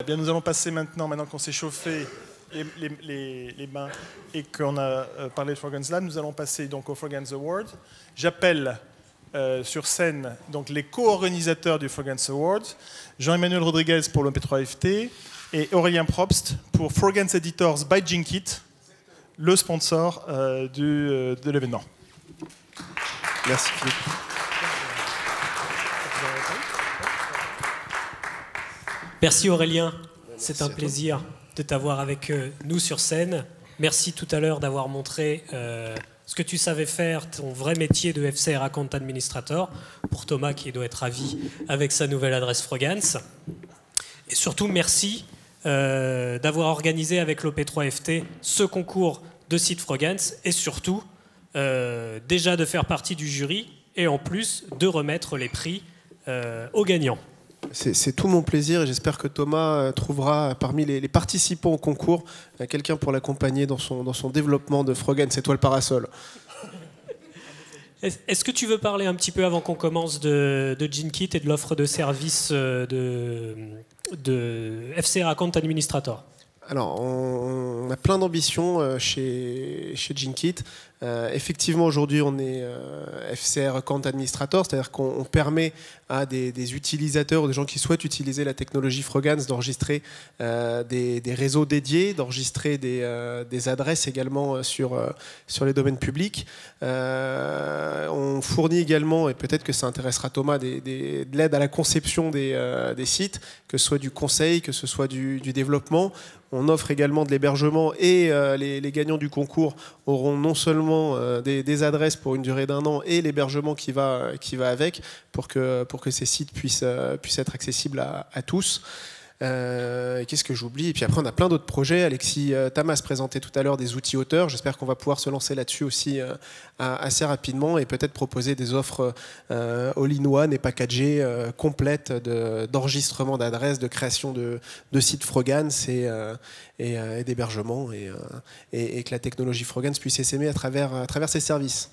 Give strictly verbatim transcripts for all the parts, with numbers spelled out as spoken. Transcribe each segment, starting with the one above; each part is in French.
bien, nous allons passer maintenant, maintenant qu'on s'est chauffé les, les, les, les mains et qu'on a euh, parlé de Frogance Lab, nous allons passer donc au Frogance Award. J'appelle euh, sur scène donc, les co-organisateurs du Frogance Award, Jean-Emmanuel Rodriguez pour l'O P trois F T et Aurélien Probst pour Frogance Editors by Jinkit, le sponsor euh, du, euh, de l'événement. Merci Philippe. Merci Aurélien, c'est un plaisir de t'avoir avec nous sur scène. Merci tout à l'heure d'avoir montré euh, ce que tu savais faire, ton vrai métier de F C R Account Administrator, pour Thomas qui doit être ravi avec sa nouvelle adresse Frogance. Et surtout, merci euh, d'avoir organisé avec l'O P trois F T ce concours de site Frogance et surtout, euh, déjà de faire partie du jury et en plus de remettre les prix euh, aux gagnants. C'est tout mon plaisir et j'espère que Thomas trouvera parmi les, les participants au concours quelqu'un pour l'accompagner dans son, dans son développement de Frogance Étoile Parasol. Est-ce que tu veux parler un petit peu avant qu'on commence de, de Jinkit et de l'offre de service de, de F C R Account Administrator? Alors, on, on a plein d'ambitions chez, chez Jinkit. Euh, effectivement, aujourd'hui, on est euh, F C R Account Administrator, c'est-à-dire qu'on permet à des, des utilisateurs ou des gens qui souhaitent utiliser la technologie Frogance d'enregistrer euh, des, des réseaux dédiés, d'enregistrer des, euh, des adresses également sur, euh, sur les domaines publics. Euh, on fournit également, et peut-être que ça intéressera Thomas, des, des, de l'aide à la conception des, euh, des sites, que ce soit du conseil, que ce soit du, du développement. On offre également de l'hébergement et euh, les, les gagnants du concours auront non seulement euh, des, des adresses pour une durée d'un an et l'hébergement qui va, qui va avec pour que, pour que ces sites puissent, euh, puissent être accessibles à, à tous. Euh, Qu'est-ce que j'oublie? Et puis après, on a plein d'autres projets. Alexis euh, Tamas présentait tout à l'heure des outils auteurs. J'espère qu'on va pouvoir se lancer là-dessus aussi euh, assez rapidement et peut-être proposer des offres euh, all-in-one et packagées euh, complètes d'enregistrement de, d'adresses, de création de, de sites Frogance et, euh, et, euh, et d'hébergement et, euh, et, et que la technologie Frogance puisse s'aimer à travers, à travers ces services.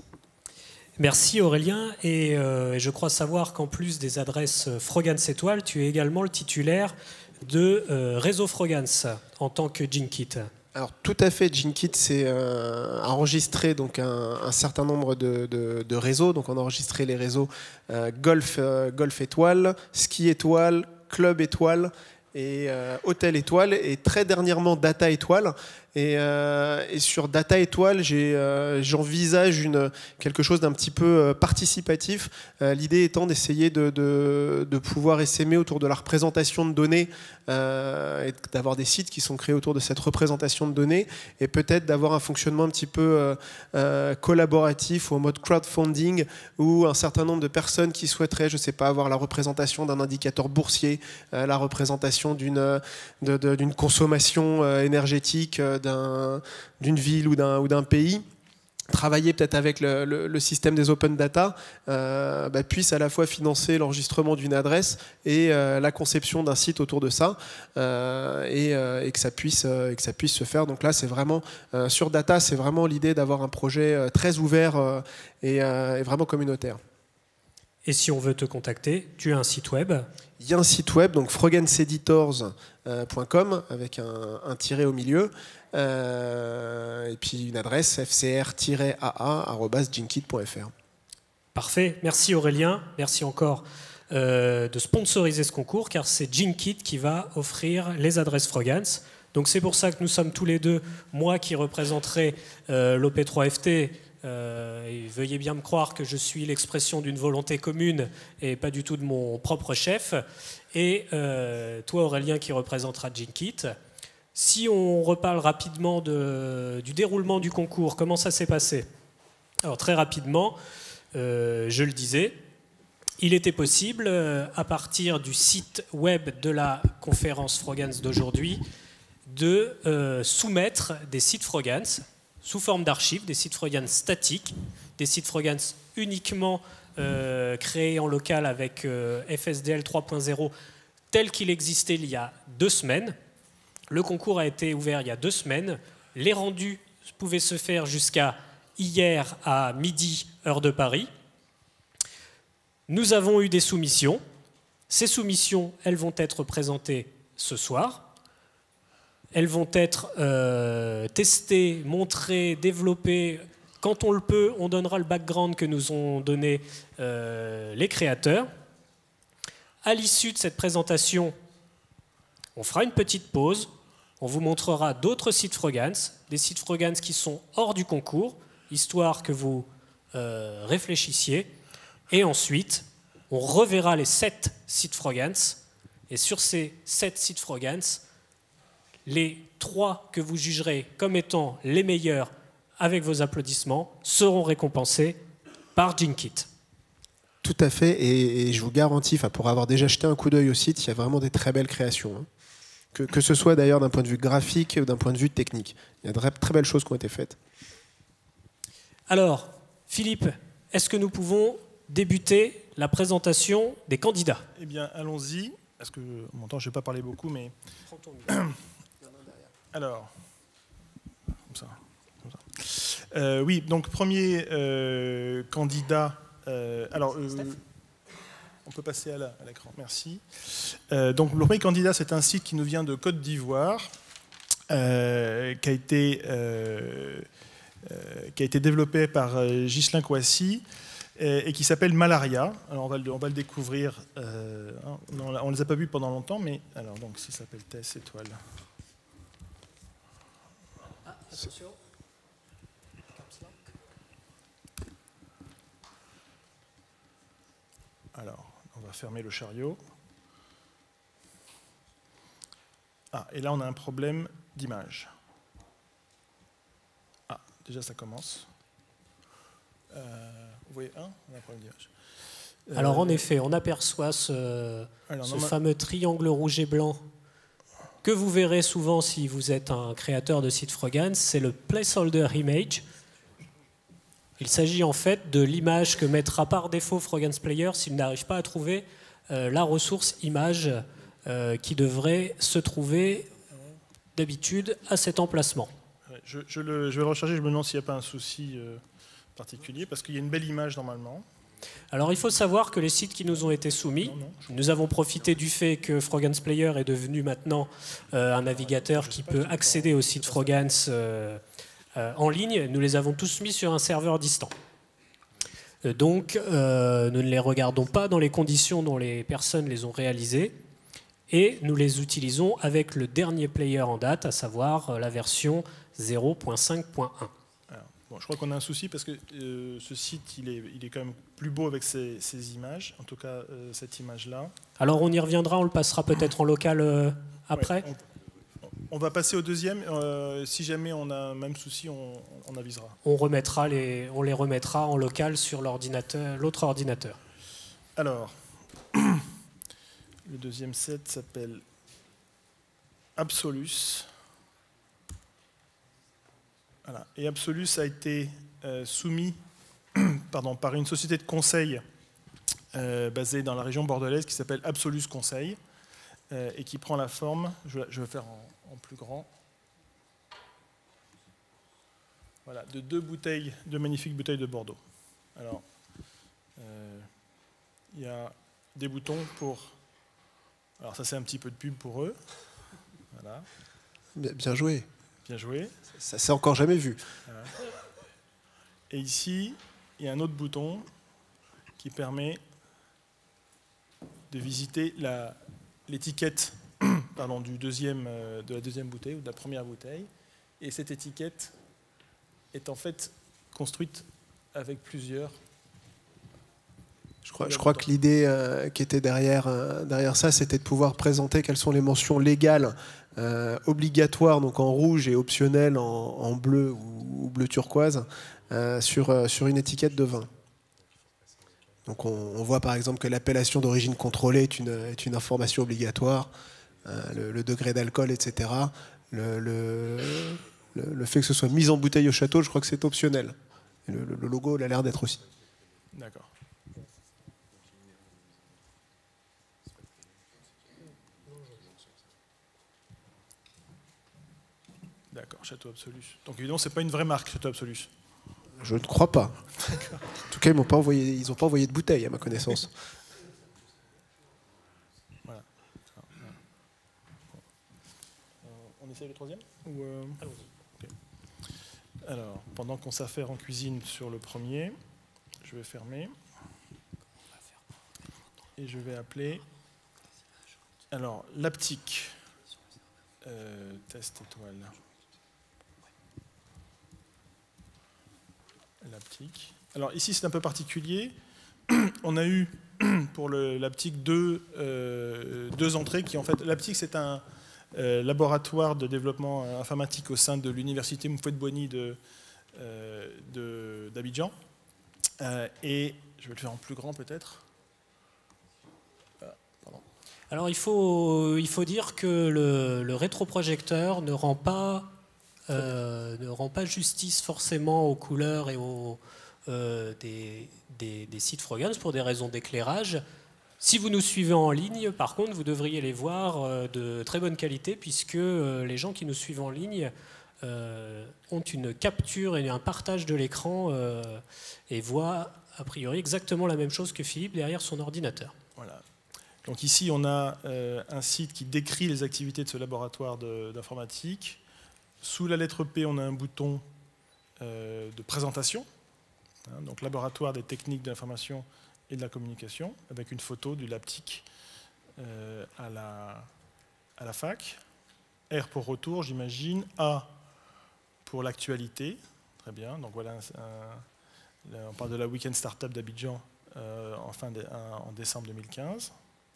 Merci Aurélien, et euh, je crois savoir qu'en plus des adresses Frogance Étoile, tu es également le titulaire de euh, Réseau Frogance en tant que Jinkit. Alors tout à fait, Jinkit c'est euh, enregistré donc un, un certain nombre de, de, de réseaux. Donc on a enregistré les réseaux euh, Golf, euh, Golf Étoile, Ski Étoile, Club Étoile et euh, Hôtel Étoile et très dernièrement Data Étoile. Et, euh, et sur Data Étoile, euh, j'envisage une quelque chose d'un petit peu euh, participatif. Euh, L'idée étant d'essayer de, de, de pouvoir essaimer autour de la représentation de données euh, et d'avoir des sites qui sont créés autour de cette représentation de données et peut-être d'avoir un fonctionnement un petit peu euh, euh, collaboratif ou en mode crowdfunding où un certain nombre de personnes qui souhaiteraient, je sais pas, avoir la représentation d'un indicateur boursier, euh, la représentation d'une d'une consommation euh, énergétique euh, d'une ville ou d'un ou d'un pays, travailler peut-être avec le, le, le système des open data, euh, bah, puisse à la fois financer l'enregistrement d'une adresse et euh, la conception d'un site autour de ça, euh, et, euh, et, que ça puisse, euh, et que ça puisse se faire. Donc là, c'est vraiment, euh, sur data, c'est vraiment l'idée d'avoir un projet euh, très ouvert euh, et, euh, et vraiment communautaire. Et si on veut te contacter, tu as un site web? Il y a un site web, donc frogance editors point com, avec un, un tiret au milieu, euh, et puis une adresse f c r tiret a a arobase jinkit point f r. Parfait, merci Aurélien, merci encore euh, de sponsoriser ce concours, car c'est Jinkit qui va offrir les adresses Frogance. Donc c'est pour ça que nous sommes tous les deux, moi qui représenterai euh, l'O P trois F T, Euh, et veuillez bien me croire que je suis l'expression d'une volonté commune et pas du tout de mon propre chef. Et euh, toi, Aurélien, qui représentera Jinkit. Si on reparle rapidement de, du déroulement du concours, comment ça s'est passé? Alors très rapidement, euh, je le disais, il était possible, euh, à partir du site web de la conférence Frogance d'aujourd'hui, de euh, soumettre des sites Frogance sous forme d'archives, des sites Frogance statiques, des sites Frogance uniquement euh, créés en local avec euh, F S D L trois point zéro tel qu'il existait il y a deux semaines. Le concours a été ouvert il y a deux semaines. Les rendus pouvaient se faire jusqu'à hier à midi, heure de Paris. Nous avons eu des soumissions. Ces soumissions, elles vont être présentées ce soir. elles vont être euh, testées, montrées, développées. Quand on le peut, on donnera le background que nous ont donné euh, les créateurs. À l'issue de cette présentation, on fera une petite pause. On vous montrera d'autres sites Frogance, des sites Frogance qui sont hors du concours, histoire que vous euh, réfléchissiez. Et ensuite, on reverra les sept sites Frogance. Et sur ces sept sites Frogance, les trois que vous jugerez comme étant les meilleurs avec vos applaudissements seront récompensés par Jinkit. Tout à fait, et, et je vous garantis, pour avoir déjà jeté un coup d'œil au site, il y a vraiment des très belles créations. Hein. Que, que ce soit d'ailleurs d'un point de vue graphique ou d'un point de vue technique. Il y a de très belles choses qui ont été faites. Alors, Philippe, est-ce que nous pouvons débuter la présentation des candidats? Eh bien, allons-y. Parce que, en même temps, je ne vais pas parler beaucoup, mais... Prends ton micro. Alors, comme ça. Comme ça. Euh, oui, donc premier euh, candidat. Euh, alors, euh, on peut passer à l'écran. Merci. Euh, donc, le premier candidat, c'est un site qui nous vient de Côte d'Ivoire, euh, qui a été euh, euh, qui a été développé par euh, Ghislain Kouassi et, et qui s'appelle Malaria. Alors, on va le, on va le découvrir. Euh, hein, on ne les a pas vus pendant longtemps, mais alors donc, ça s'appelle Tess Étoile. Attention. Alors, on va fermer le chariot. Ah, et là, on a un problème d'image. Ah, déjà, ça commence. Euh, vous voyez, hein, on a un problème d'image. Euh, Alors, en effet, on aperçoit ce, alors, ce normal... fameux triangle rouge et blanc que vous verrez souvent si vous êtes un créateur de site Frogance, c'est le placeholder image. Il s'agit en fait de l'image que mettra par défaut Frogance Player s'il n'arrive pas à trouver euh, la ressource image euh, qui devrait se trouver d'habitude à cet emplacement. Je, je, le, je vais le recharger, je me demande s'il n'y a pas un souci euh, particulier, parce qu'il y a une belle image normalement. Alors il faut savoir que les sites qui nous ont été soumis, non, non, je... nous avons profité du fait que Frogance Player est devenu maintenant euh, un navigateur qui peut accéder aux sites Frogance euh, euh, en ligne. Nous les avons tous mis sur un serveur distant. Euh, donc euh, nous ne les regardons pas dans les conditions dont les personnes les ont réalisées et nous les utilisons avec le dernier player en date, à savoir euh, la version zéro point cinq point un. Bon, je crois qu'on a un souci parce que euh, ce site, il est, il est quand même plus beau avec ces, ces images, en tout cas euh, cette image-là. Alors on y reviendra, on le passera peut-être en local euh, après. Ouais, on, on va passer au deuxième. Euh, si jamais on a un même souci, on, on avisera. On, remettra les, on les remettra en local sur l'ordinateur, l'autre ordinateur. Alors, le deuxième set s'appelle Absolus. Voilà. Et Absolus a été euh, soumis pardon, par une société de conseil euh, basée dans la région bordelaise qui s'appelle Absolus Conseil euh, et qui prend la forme, je, je vais faire en, en plus grand, voilà, de deux bouteilles, deux magnifiques bouteilles de Bordeaux. Alors, euh, il y a des boutons pour... Alors ça c'est un petit peu de pub pour eux. Voilà. Bien, bien joué. Bien joué. Ça s'est encore jamais vu. Voilà. Et ici, il y a un autre bouton qui permet de visiter l'étiquette pardon, du deuxième, euh, de la deuxième bouteille ou de la première bouteille. Et cette étiquette est en fait construite avec plusieurs. Je crois, je crois que l'idée euh, qui était derrière, euh, derrière ça, c'était de pouvoir présenter quelles sont les mentions légales euh, obligatoires, donc en rouge et optionnelles en, en bleu ou, ou bleu turquoise, euh, sur, euh, sur une étiquette de vin. Donc on, on voit par exemple que l'appellation d'origine contrôlée est une, est une information obligatoire, euh, le, le degré d'alcool, et cetera. Le, le, le, le fait que ce soit mis en bouteille au château, je crois que c'est optionnel. Et le, le logo, il a l'air d'être aussi. D'accord. D'accord, Château Absolus. Donc évidemment, c'est pas une vraie marque, Château Absolus. Je ne crois pas. En tout cas, ils n'ont pas envoyé, ils ont pas envoyé de bouteille, à ma connaissance. Voilà. On essaye le troisième ou euh... okay. Alors, pendant qu'on s'affaire en cuisine sur le premier, je vais fermer. Et je vais appeler... Alors, l'aptique. Euh, test étoile. L'aptique. Alors ici, c'est un peu particulier. On a eu pour l'aptique deux, euh, deux entrées qui, en fait, l'aptique, c'est un euh, laboratoire de développement informatique au sein de l'université Mouffet-Boigny de, euh, d'Abidjan. Euh, et je vais le faire en plus grand peut-être. Alors il faut, il faut dire que le, le rétroprojecteur ne rend pas, euh, ne rend pas justice forcément aux couleurs et aux, euh, des, des, des sites Frogance pour des raisons d'éclairage. Si vous nous suivez en ligne, par contre, vous devriez les voir de très bonne qualité puisque les gens qui nous suivent en ligne euh, ont une capture et un partage de l'écran euh, et voient a priori exactement la même chose que Philippe derrière son ordinateur. Voilà. Donc ici, on a euh, un site qui décrit les activités de ce laboratoire d'informatique. Sous la lettre P, on a un bouton euh, de présentation, hein, donc laboratoire des techniques de l'information et de la communication, avec une photo du LabTIC euh, à, la, à la fac. R pour retour, j'imagine. A pour l'actualité. Très bien. Donc voilà, un, un, on parle de la Weekend Startup d'Abidjan euh, en, fin de, en décembre deux mille quinze.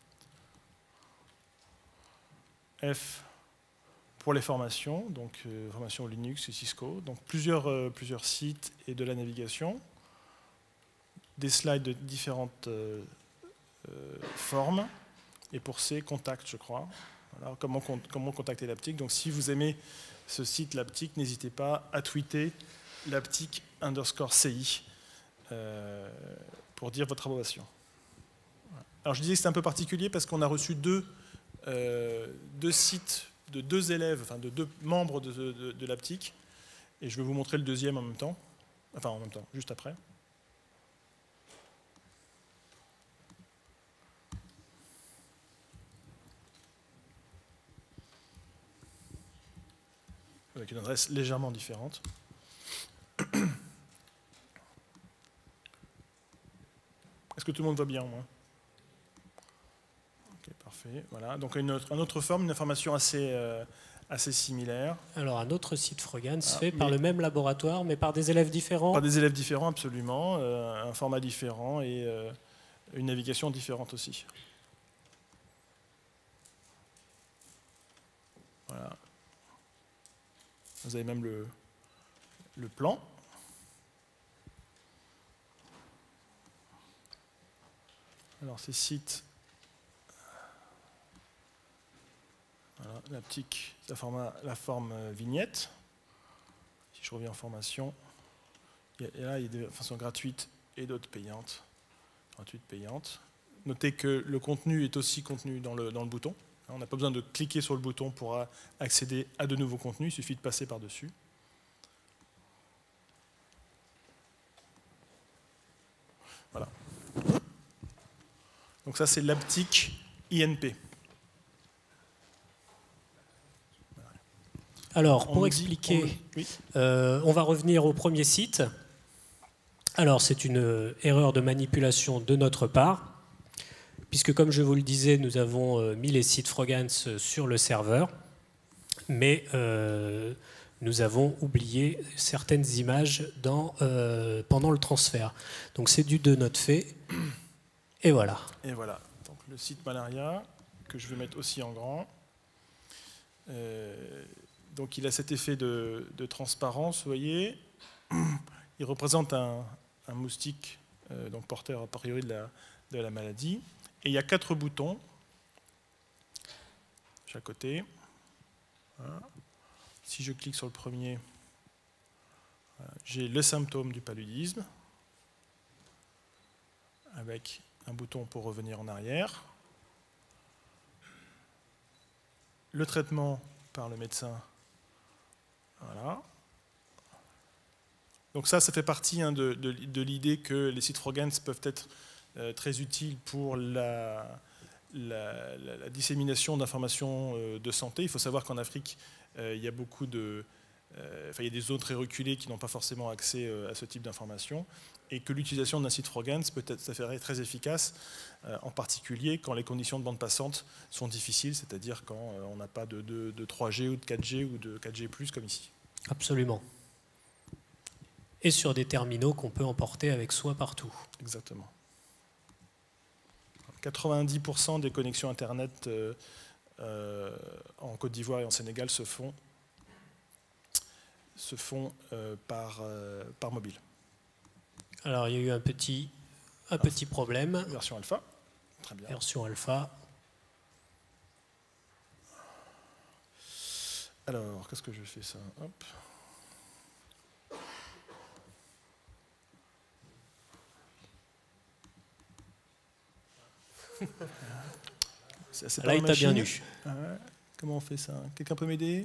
F pour les formations, donc euh, formation Linux et Cisco, donc plusieurs, euh, plusieurs sites et de la navigation, des slides de différentes euh, euh, formes, et pour C, contact, je crois. Voilà, comment, comment contacter l'aptique. Donc si vous aimez ce site l'aptique, n'hésitez pas à tweeter l'aptique underscore CI euh, pour dire votre approbation. Voilà. Alors je disais que c'est un peu particulier parce qu'on a reçu deux Euh, deux sites de deux élèves, enfin de deux membres de, de, de l'aptique, et je vais vous montrer le deuxième en même temps, enfin en même temps, juste après. Avec une adresse légèrement différente. Est-ce que tout le monde va bien, moi ? Parfait, voilà. Donc une autre, une autre forme, une information assez, euh, assez similaire. Alors un autre site Frogance ah, fait par le même laboratoire, mais par des élèves différents. Par des élèves différents, absolument. Euh, un format différent et euh, une navigation différente aussi. Voilà. Vous avez même le, le plan. Alors ces sites... Voilà, l'aptique, la, la forme vignette. Si je reviens en formation, et là il y a des façons gratuites et d'autres payantes. Gratuites, payantes. Notez que le contenu est aussi contenu dans le, dans le bouton. On n'a pas besoin de cliquer sur le bouton pour accéder à de nouveaux contenus, il suffit de passer par-dessus. Voilà. Donc ça c'est l'aptique I N P. Alors, pour on expliquer, dit, on... Oui. Euh, on va revenir au premier site. Alors, c'est une erreur de manipulation de notre part, puisque, comme je vous le disais, nous avons mis les sites Frogance sur le serveur, mais euh, nous avons oublié certaines images dans, euh, pendant le transfert. Donc, c'est dû de notre fait. Et voilà. Et voilà. Donc, le site Malaria, que je vais mettre aussi en grand. Euh... Donc il a cet effet de, de transparence, vous voyez. Il représente un, un moustique, euh, donc porteur a priori de la, de la maladie. Et il y a quatre boutons, chaque côté. Voilà. Si je clique sur le premier, voilà, j'ai le symptôme du paludisme, avec un bouton pour revenir en arrière. Le traitement par le médecin. Voilà. Donc ça, ça fait partie hein, de, de, de l'idée que les sites Frogance peuvent être euh, très utiles pour la, la, la, la dissémination d'informations euh, de santé. Il faut savoir qu'en Afrique, Euh, il y a beaucoup de... Euh, enfin, il y a des zones très reculées qui n'ont pas forcément accès euh, à ce type d'informations, et que l'utilisation d'un site Frogance peut être s'avérer très efficace, euh, en particulier quand les conditions de bande passante sont difficiles, c'est-à-dire quand euh, on n'a pas de, de, de trois G ou de quatre G ou de quatre G plus, comme ici. Absolument. Et sur des terminaux qu'on peut emporter avec soi partout. Exactement. quatre-vingt-dix pour cent des connexions Internet euh, euh, en Côte d'Ivoire et en Sénégal se font se font euh, par, euh, par mobile. Alors, il y a eu un petit, un petit problème. Version alpha. Très bien. Version alpha. Alors, qu'est-ce que je fais ça? Hop. Là, il t'a bien eu. Ah ouais. Comment on fait ça? Quelqu'un peut m'aider?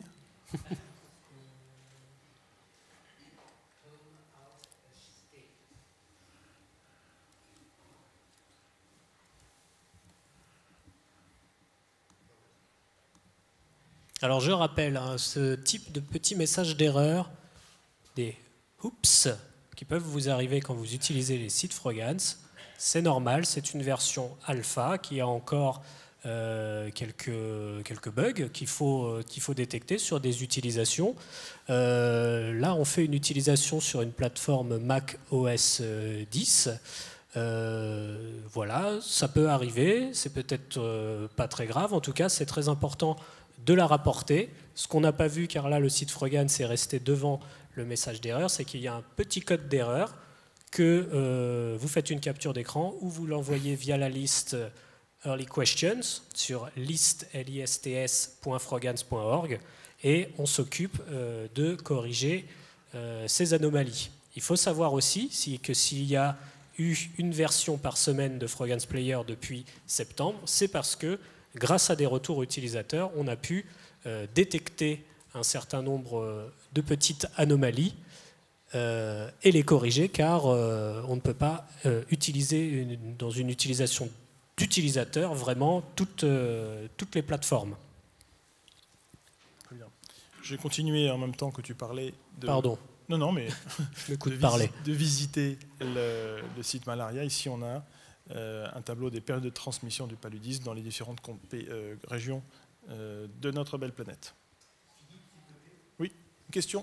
Alors je rappelle, hein, ce type de petits messages d'erreur, des oups, qui peuvent vous arriver quand vous utilisez les sites Frogance, c'est normal, c'est une version alpha qui a encore euh, quelques, quelques bugs qu'il faut, qu'il faut détecter sur des utilisations. Euh, là, on fait une utilisation sur une plateforme Mac O S dix. Euh, voilà, ça peut arriver, c'est peut-être euh, pas très grave, en tout cas c'est très important de la rapporter. Ce qu'on n'a pas vu, car là le site Frogance est resté devant le message d'erreur, c'est qu'il y a un petit code d'erreur que euh, vous faites une capture d'écran ou vous l'envoyez via la liste Early Questions sur list point frogance point org et on s'occupe euh, de corriger euh, ces anomalies. Il faut savoir aussi si, que s'il y a eu une version par semaine de Frogance Player depuis septembre, c'est parce que grâce à des retours utilisateurs, on a pu euh, détecter un certain nombre de petites anomalies euh, et les corriger, car euh, on ne peut pas euh, utiliser une, dans une utilisation d'utilisateur vraiment toutes, euh, toutes les plateformes. Très bien. Je vais continuer en même temps que tu parlais de... Pardon. Non, non, mais le coup de, de, parler. Visi de visiter le, le site Malaria. Ici, on a euh, un tableau des périodes de transmission du paludisme dans les différentes euh, régions euh, de notre belle planète. Oui, une question?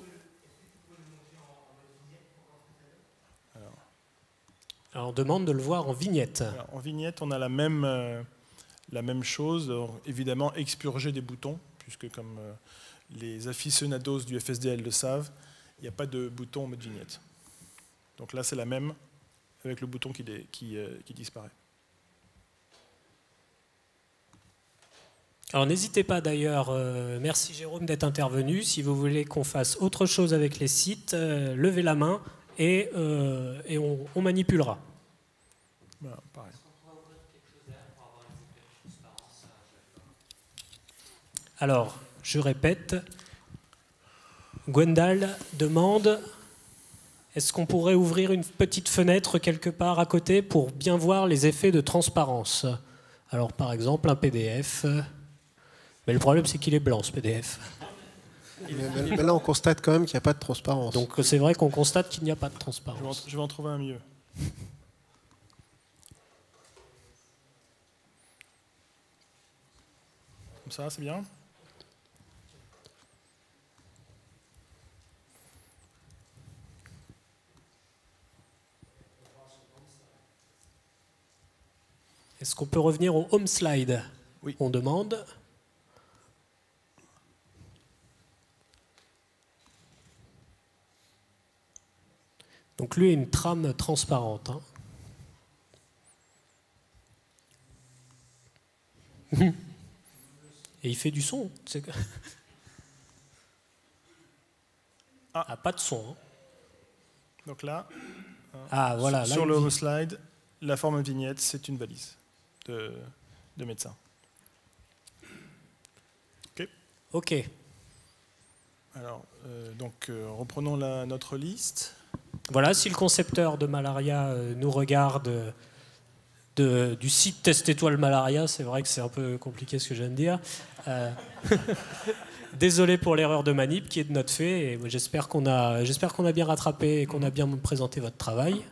Alors, Alors, on demande de le voir en vignette. Alors, en vignette, on a la même, euh, la même chose. Alors, évidemment, expurger des boutons, puisque comme euh, les aficionados du F S D L le savent, il n'y a pas de bouton en mode vignette. Donc là, c'est la même, avec le bouton qui, qui, euh, qui disparaît. Alors n'hésitez pas d'ailleurs, euh, merci Jérôme d'être intervenu. Si vous voulez qu'on fasse autre chose avec les sites, euh, levez la main et, euh, et on, on manipulera. Voilà, pareil. Alors, je répète, Gwendal demande, est-ce qu'on pourrait ouvrir une petite fenêtre quelque part à côté pour bien voir les effets de transparence? Alors par exemple un P D F, mais le problème c'est qu'il est blanc ce P D F. Mais, mais là on constate quand même qu'il n'y a pas de transparence. Donc c'est vrai qu'on constate qu'il n'y a pas de transparence. Je vais en, je vais en trouver un mieux. Comme ça, c'est bien? Est-ce qu'on peut revenir au home slide? Oui. On demande. Donc lui a une trame transparente. Hein. Et il fait du son. Ah. ah, pas de son. Hein. Donc là, ah, voilà, sur, là, sur le home slide, la forme vignette, c'est une valise de, de médecin. OK. OK. Alors, euh, donc, euh, reprenons la, notre liste. Voilà, si le concepteur de Malaria euh, nous regarde euh, de, du site Test Étoile Malaria, c'est vrai que c'est un peu compliqué ce que je viens de dire. Euh, Désolé pour l'erreur de manip qui est de notre fait. Et j'espère qu'on a, j'espère qu'on a bien rattrapé et qu'on a bien présenté votre travail.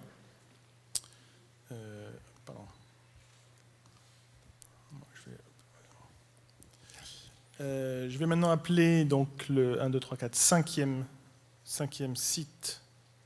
Euh, pardon. Je vais... Euh, je vais maintenant appeler donc le un, deux, trois, quatre, cinquième, cinquième site.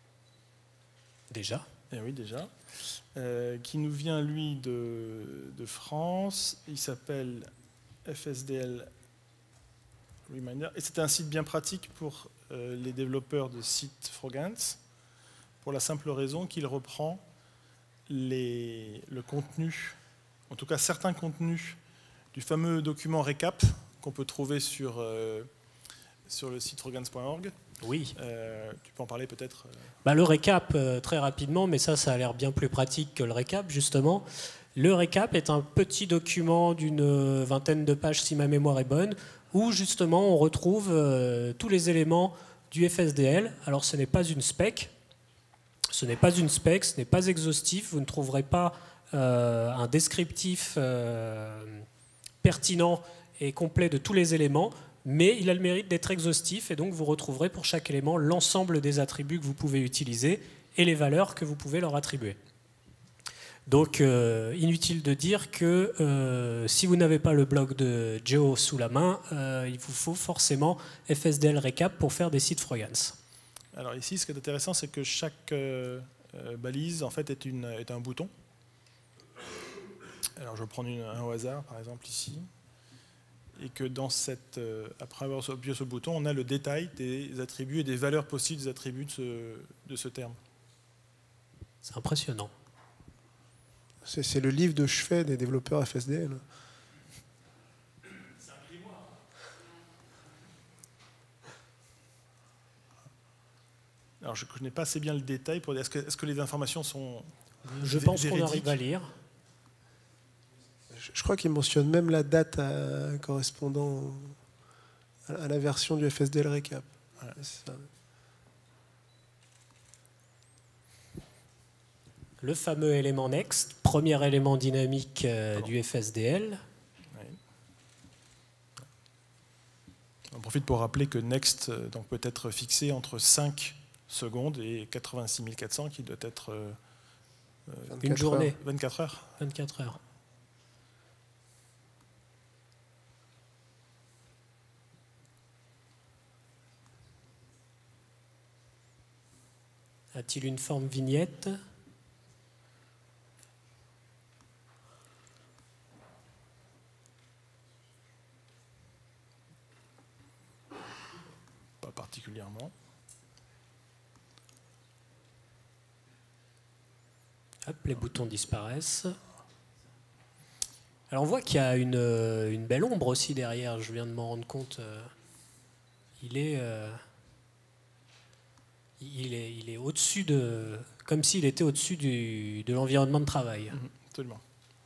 Déjà. Eh oui, déjà. Euh, qui nous vient, lui, de, de France. Il s'appelle F S D L Reminder. Et c'est un site bien pratique pour euh, les développeurs de sites Frogance, pour la simple raison qu'il reprend les, le contenu, en tout cas certains contenus du fameux document récap qu'on peut trouver sur, euh, sur le site frogance point org. Oui. Euh, tu peux en parler peut-être euh... bah, Le récap, euh, très rapidement, mais ça, ça a l'air bien plus pratique que le récap, justement. Le récap est un petit document d'une vingtaine de pages, si ma mémoire est bonne, où justement on retrouve euh, tous les éléments du F S D L. Alors ce n'est pas une spec, ce n'est pas une spec, ce n'est pas exhaustif, vous ne trouverez pas euh, un descriptif euh, pertinent et complet de tous les éléments, mais il a le mérite d'être exhaustif et donc vous retrouverez pour chaque élément l'ensemble des attributs que vous pouvez utiliser et les valeurs que vous pouvez leur attribuer. Donc, euh, inutile de dire que euh, si vous n'avez pas le blog de Joe sous la main, euh, il vous faut forcément F S D L Recap pour faire des sites Frogance. Alors ici, ce qui est intéressant, c'est que chaque euh, euh, balise en fait est, une, est un bouton. Alors, je vais prendre une, un au hasard, par exemple ici, et que dans cette, euh, après avoir appuyé sur ce bouton, on a le détail des attributs et des valeurs possibles des attributs de ce, de ce terme. C'est impressionnant. C'est le livre de chevet des développeurs F S D L. C'est un grimoire. Alors, je ne connais pas assez bien le détail pour dire est-ce que, est-ce que les informations sont Je pense qu'on arrive à lire. Je, je crois qu'il mentionne même la date à, correspondant à, à la version du F S D L Recap. Ouais. C'est ça. Le fameux élément next, premier élément dynamique euh, du F S D L. Oui. On profite pour rappeler que next donc, peut être fixé entre cinq secondes et quatre-vingt-six mille quatre cents qui doit être euh, une journée. Heures. vingt-quatre heures. vingt-quatre heures. A-t-il une forme vignette ? Pas particulièrement. Hop, les boutons disparaissent. Alors on voit qu'il y a une, une belle ombre aussi derrière, je viens de m'en rendre compte. Il est, euh, il est, il est au-dessus de, comme s'il était au-dessus de l'environnement de travail. Mmh, absolument.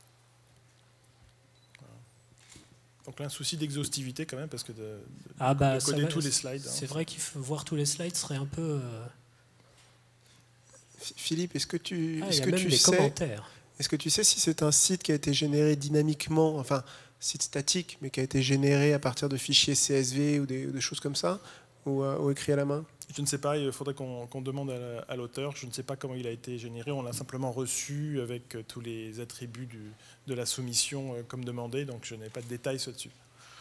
Voilà. Donc là, un souci d'exhaustivité quand même, parce que de, de, ah bah, de coder va, tous les slides. C'est hein, vrai qu'il faut voir tous les slides serait un peu... Euh... Philippe, est-ce que tu, Ah, est-ce il y a que même tu des sais, commentaires. Est-ce que tu sais si c'est un site qui a été généré dynamiquement, enfin, site statique, mais qui a été généré à partir de fichiers C S V ou des, des choses comme ça, ou, euh, ou écrit à la main? Je ne sais pas, il faudrait qu'on qu'on demande à l'auteur. Je ne sais pas comment il a été généré. On l'a simplement reçu avec tous les attributs du, de la soumission euh, comme demandé, donc je n'ai pas de détails là-dessus.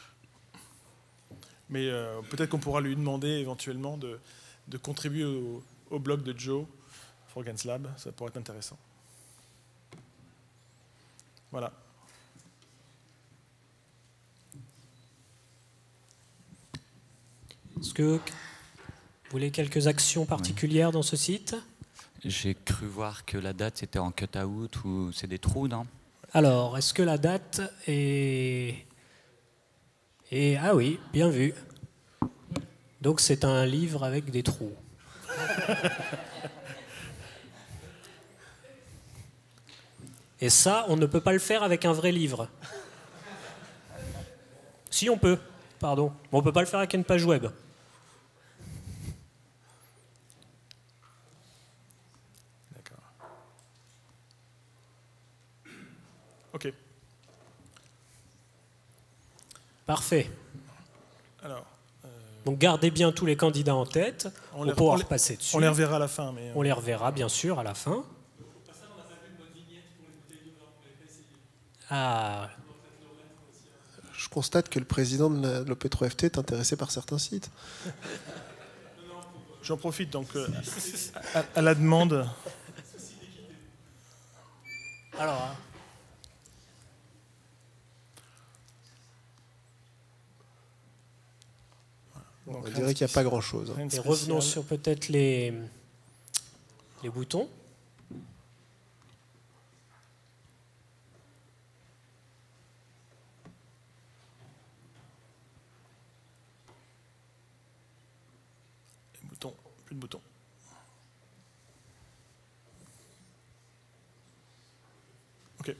Mais euh, peut-être qu'on pourra lui demander éventuellement de, de contribuer au, au blog de Joe, Frogance Lab. Ça pourrait être intéressant. Voilà. Est-ce que vous voulez quelques actions particulières oui. dans ce site? J'ai cru voir que la date était en cut-out ou c'est des trous, non? Alors, est-ce que la date est... est... Ah oui, bien vu. Donc c'est un livre avec des trous. Et ça, on ne peut pas le faire avec un vrai livre. Si, on peut, pardon. Mais on ne peut pas le faire avec une page web. D'accord. OK. Parfait. Alors, Donc gardez bien tous les candidats en tête, on, on va pouvoir passer dessus. On les reverra à la fin. Mais... On les reverra bien sûr à la fin. Ah. Je constate que le président de l'O P trois F T est intéressé par certains sites. J'en profite donc euh, à, à la demande. Alors. Hein. Donc, on dirait qu'il n'y a pas grand-chose. Hein. Et revenons sur peut-être les, les boutons. Les boutons, plus de boutons. Ok.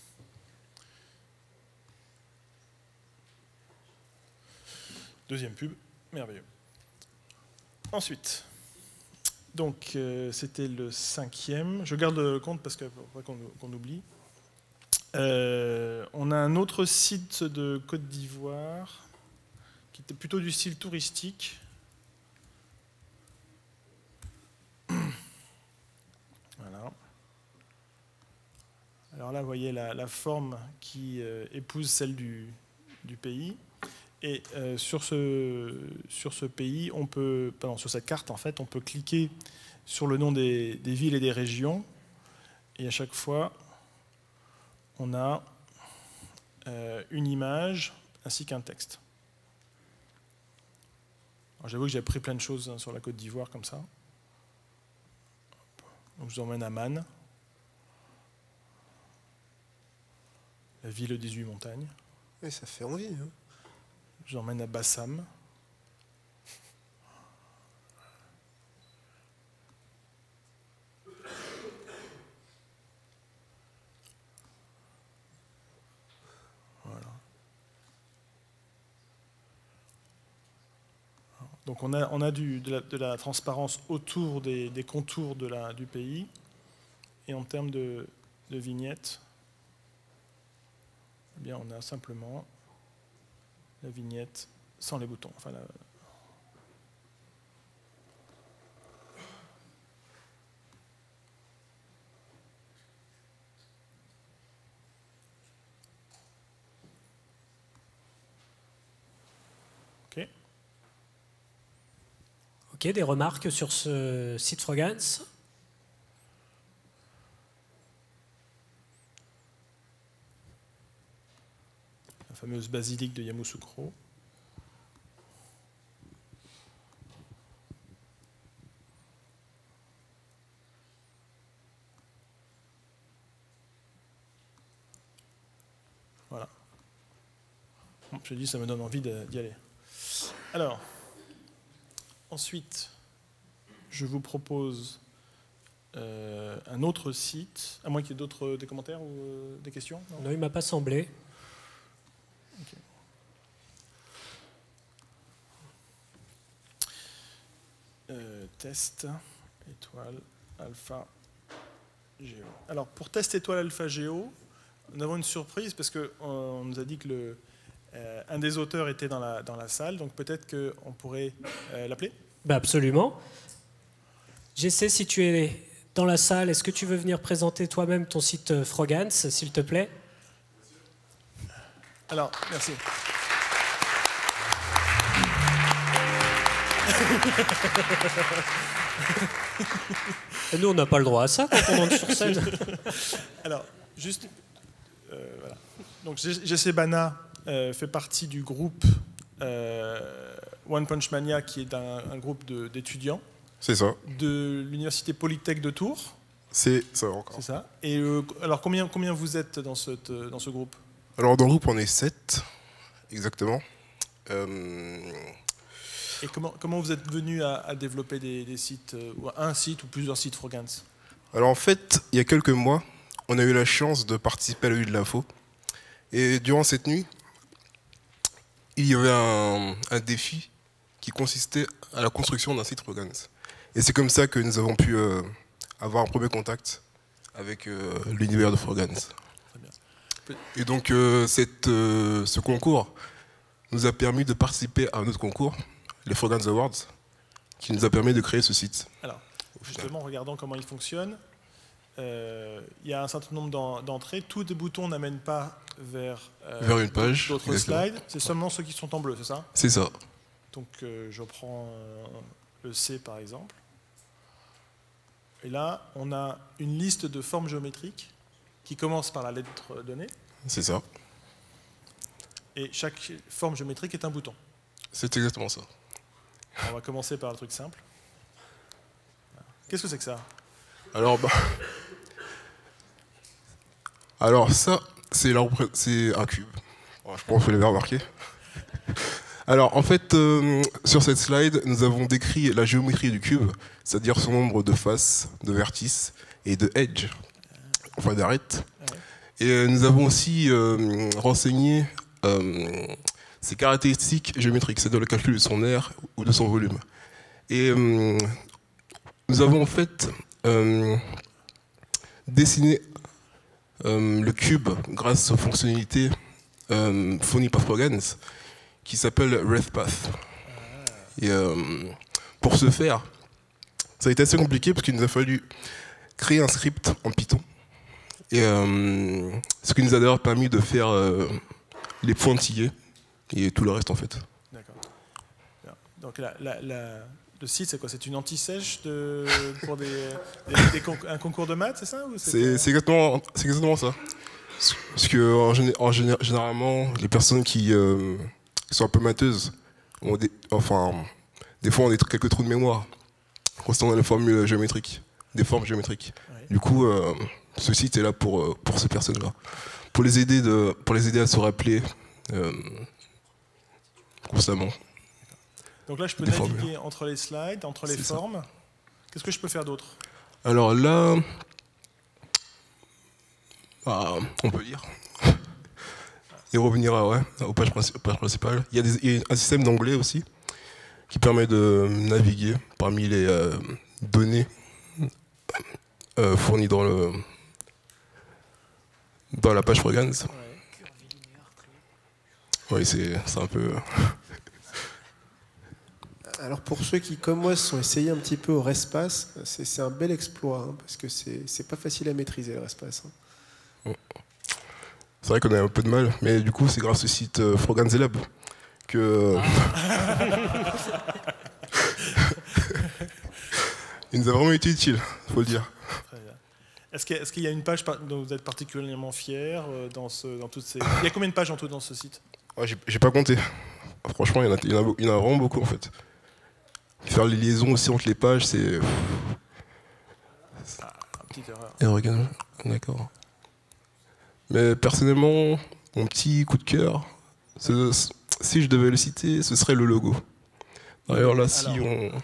Deuxième pub. Merveilleux. Ensuite, donc euh, c'était le cinquième. Je garde le compte parce que qu'on qu'on oublie. Euh, on a un autre site de Côte d'Ivoire qui était plutôt du style touristique. Voilà. Alors là, vous voyez la, la forme qui euh, épouse celle du, du pays. Et euh, sur, ce, sur ce pays, on peut, pardon, sur cette carte, en fait, on peut cliquer sur le nom des, des villes et des régions. Et à chaque fois, on a euh, une image ainsi qu'un texte. J'avoue que j'ai appris plein de choses hein, sur la Côte d'Ivoire comme ça. Donc je vous emmène à Man, la ville des dix-huit montagnes. Et ça fait envie. Hein. Je vous emmène à Bassam. Voilà. Donc on a, on a du, de, la, de la transparence autour des, des contours de la, du pays. Et en termes de, de vignettes, eh bien on a simplement la vignette sans les boutons. Enfin, la... Ok. Ok, des remarques sur ce site Frogance? La fameuse basilique de Yamoussoukro. Voilà. Bon, je dis, ça me donne envie d'y aller. Alors, ensuite, je vous propose euh, un autre site, à moins qu'il y ait d'autres des commentaires ou euh, des questions. Non, non il ne m'a pas semblé. Okay. Euh, test, étoile, alpha, géo. Alors, pour test étoile, alpha, géo, nous avons une surprise parce qu'on nous a dit que le, euh, un des auteurs était dans la, dans la salle, donc peut-être qu'on pourrait euh, l'appeler. Ben absolument. J'essaie, si tu es dans la salle, est-ce que tu veux venir présenter toi-même ton site Frogance, s'il te plaît? Alors, merci. Et nous, on n'a pas le droit à ça quand on monte sur scène. Alors, juste, euh, voilà. Donc, G C Bana euh, fait partie du groupe euh, One Punch Mania, qui est un, un groupe d'étudiants. C'est ça. De l'université Polytech de Tours. C'est ça encore. C'est ça. Et euh, alors, combien, combien vous êtes dans, cette, dans ce groupe? Alors, dans le groupe, on est sept, exactement. Euh... Et comment, comment vous êtes venu à, à développer des, des sites, euh, ou un site ou plusieurs sites Frogance? Alors, en fait, il y a quelques mois, on a eu la chance de participer à la nuit de l'info. Et durant cette nuit, il y avait un, un défi qui consistait à la construction d'un site Frogance. Et c'est comme ça que nous avons pu euh, avoir un premier contact avec euh, l'univers de Frogance. Et donc, euh, cette, euh, ce concours nous a permis de participer à un autre concours les Frogans Awards, qui nous a permis de créer ce site. Alors, justement, regardons comment il fonctionne. Euh, il y a un certain nombre d'en- d'entrées. Tous les boutons n'amènent pas vers, euh, Vers une page, d'autres exactement. slides. C'est seulement ceux qui sont en bleu, c'est ça? C'est ça. Donc, euh, je prends euh, le C, par exemple. Et là, on a une liste de formes géométriques qui commence par la lettre donnée. C'est ça. Et chaque forme géométrique est un bouton. C'est exactement ça. Alors, on va commencer par le truc simple. Qu'est-ce que c'est que ça? Alors, bah... Alors ça, c'est la repré- c'est un cube. Bon, je pense que vous l'avez remarqué. Alors, en fait, euh, sur cette slide, nous avons décrit la géométrie du cube, c'est-à-dire son nombre de faces, de vertices et de edges, enfin d'arêtes. Et euh, nous avons aussi euh, renseigné euh, ses caractéristiques géométriques, c'est-à-dire le calcul de son aire ou de son volume. Et euh, nous avons en fait euh, dessiné euh, le cube grâce aux fonctionnalités euh, fournies par Frogans, qui s'appelle RethPath. Et euh, pour ce faire, ça a été assez compliqué parce qu'il nous a fallu créer un script en Python. Et euh, ce qui nous a d'ailleurs permis de faire euh, les pointillés et tout le reste en fait. D'accord. Donc la, la, la, le site, c'est quoi? C'est une anti-sèche de, pour des, des, des conc- un concours de maths, c'est ça ou C'est c'est exactement, c'est exactement ça. Parce que en, géné- en géné- généralement, les personnes qui, euh, qui sont un peu matheuses, ont des, enfin, des fois on a des- quelques trous de mémoire concernant les formules géométriques, des formes géométriques. Ouais. Du coup, euh, ce site est là pour, euh, pour ces personnes-là, pour les aider de, pour les aider à se rappeler euh, constamment. Donc là, je peux Des naviguer formules. entre les slides, entre les C'est ça. formes. Qu'est-ce que je peux faire d'autre? Alors là, bah, on peut lire. Et revenir à, ouais, aux, pages princi- aux pages principales. Il y a, des, il y a un système d'onglet aussi qui permet de naviguer parmi les euh, données euh, fournies dans, le, dans la page Frogans. Oui, c'est c'est un peu... Alors pour ceux qui, comme moi, se sont essayés un petit peu au RESPAS, c'est c'est un bel exploit, hein, parce que c'est c'est pas facile à maîtriser le RESPAS. Hein. C'est vrai qu'on a un peu de mal, mais du coup, c'est grâce au site euh, Frogans Lab que... Il nous a vraiment été utile, faut le dire. Très bien. Est-ce qu'il y, a- est-ce qu'il y a une page par- dont vous êtes particulièrement fier euh, dans, ce, dans toutes ces... Il y a combien de pages en tout dans ce site? Ouais, j'ai- J'ai pas compté. Franchement, il y, en a, il, y en a, beau- il y en a vraiment beaucoup en fait. Faire les liaisons aussi entre les pages, c'est... Ah, petite erreur. Et regarde, d'accord. Mais personnellement, mon petit coup de cœur, ce- si je devais le citer, ce serait le logo. D'ailleurs là, si Alors. on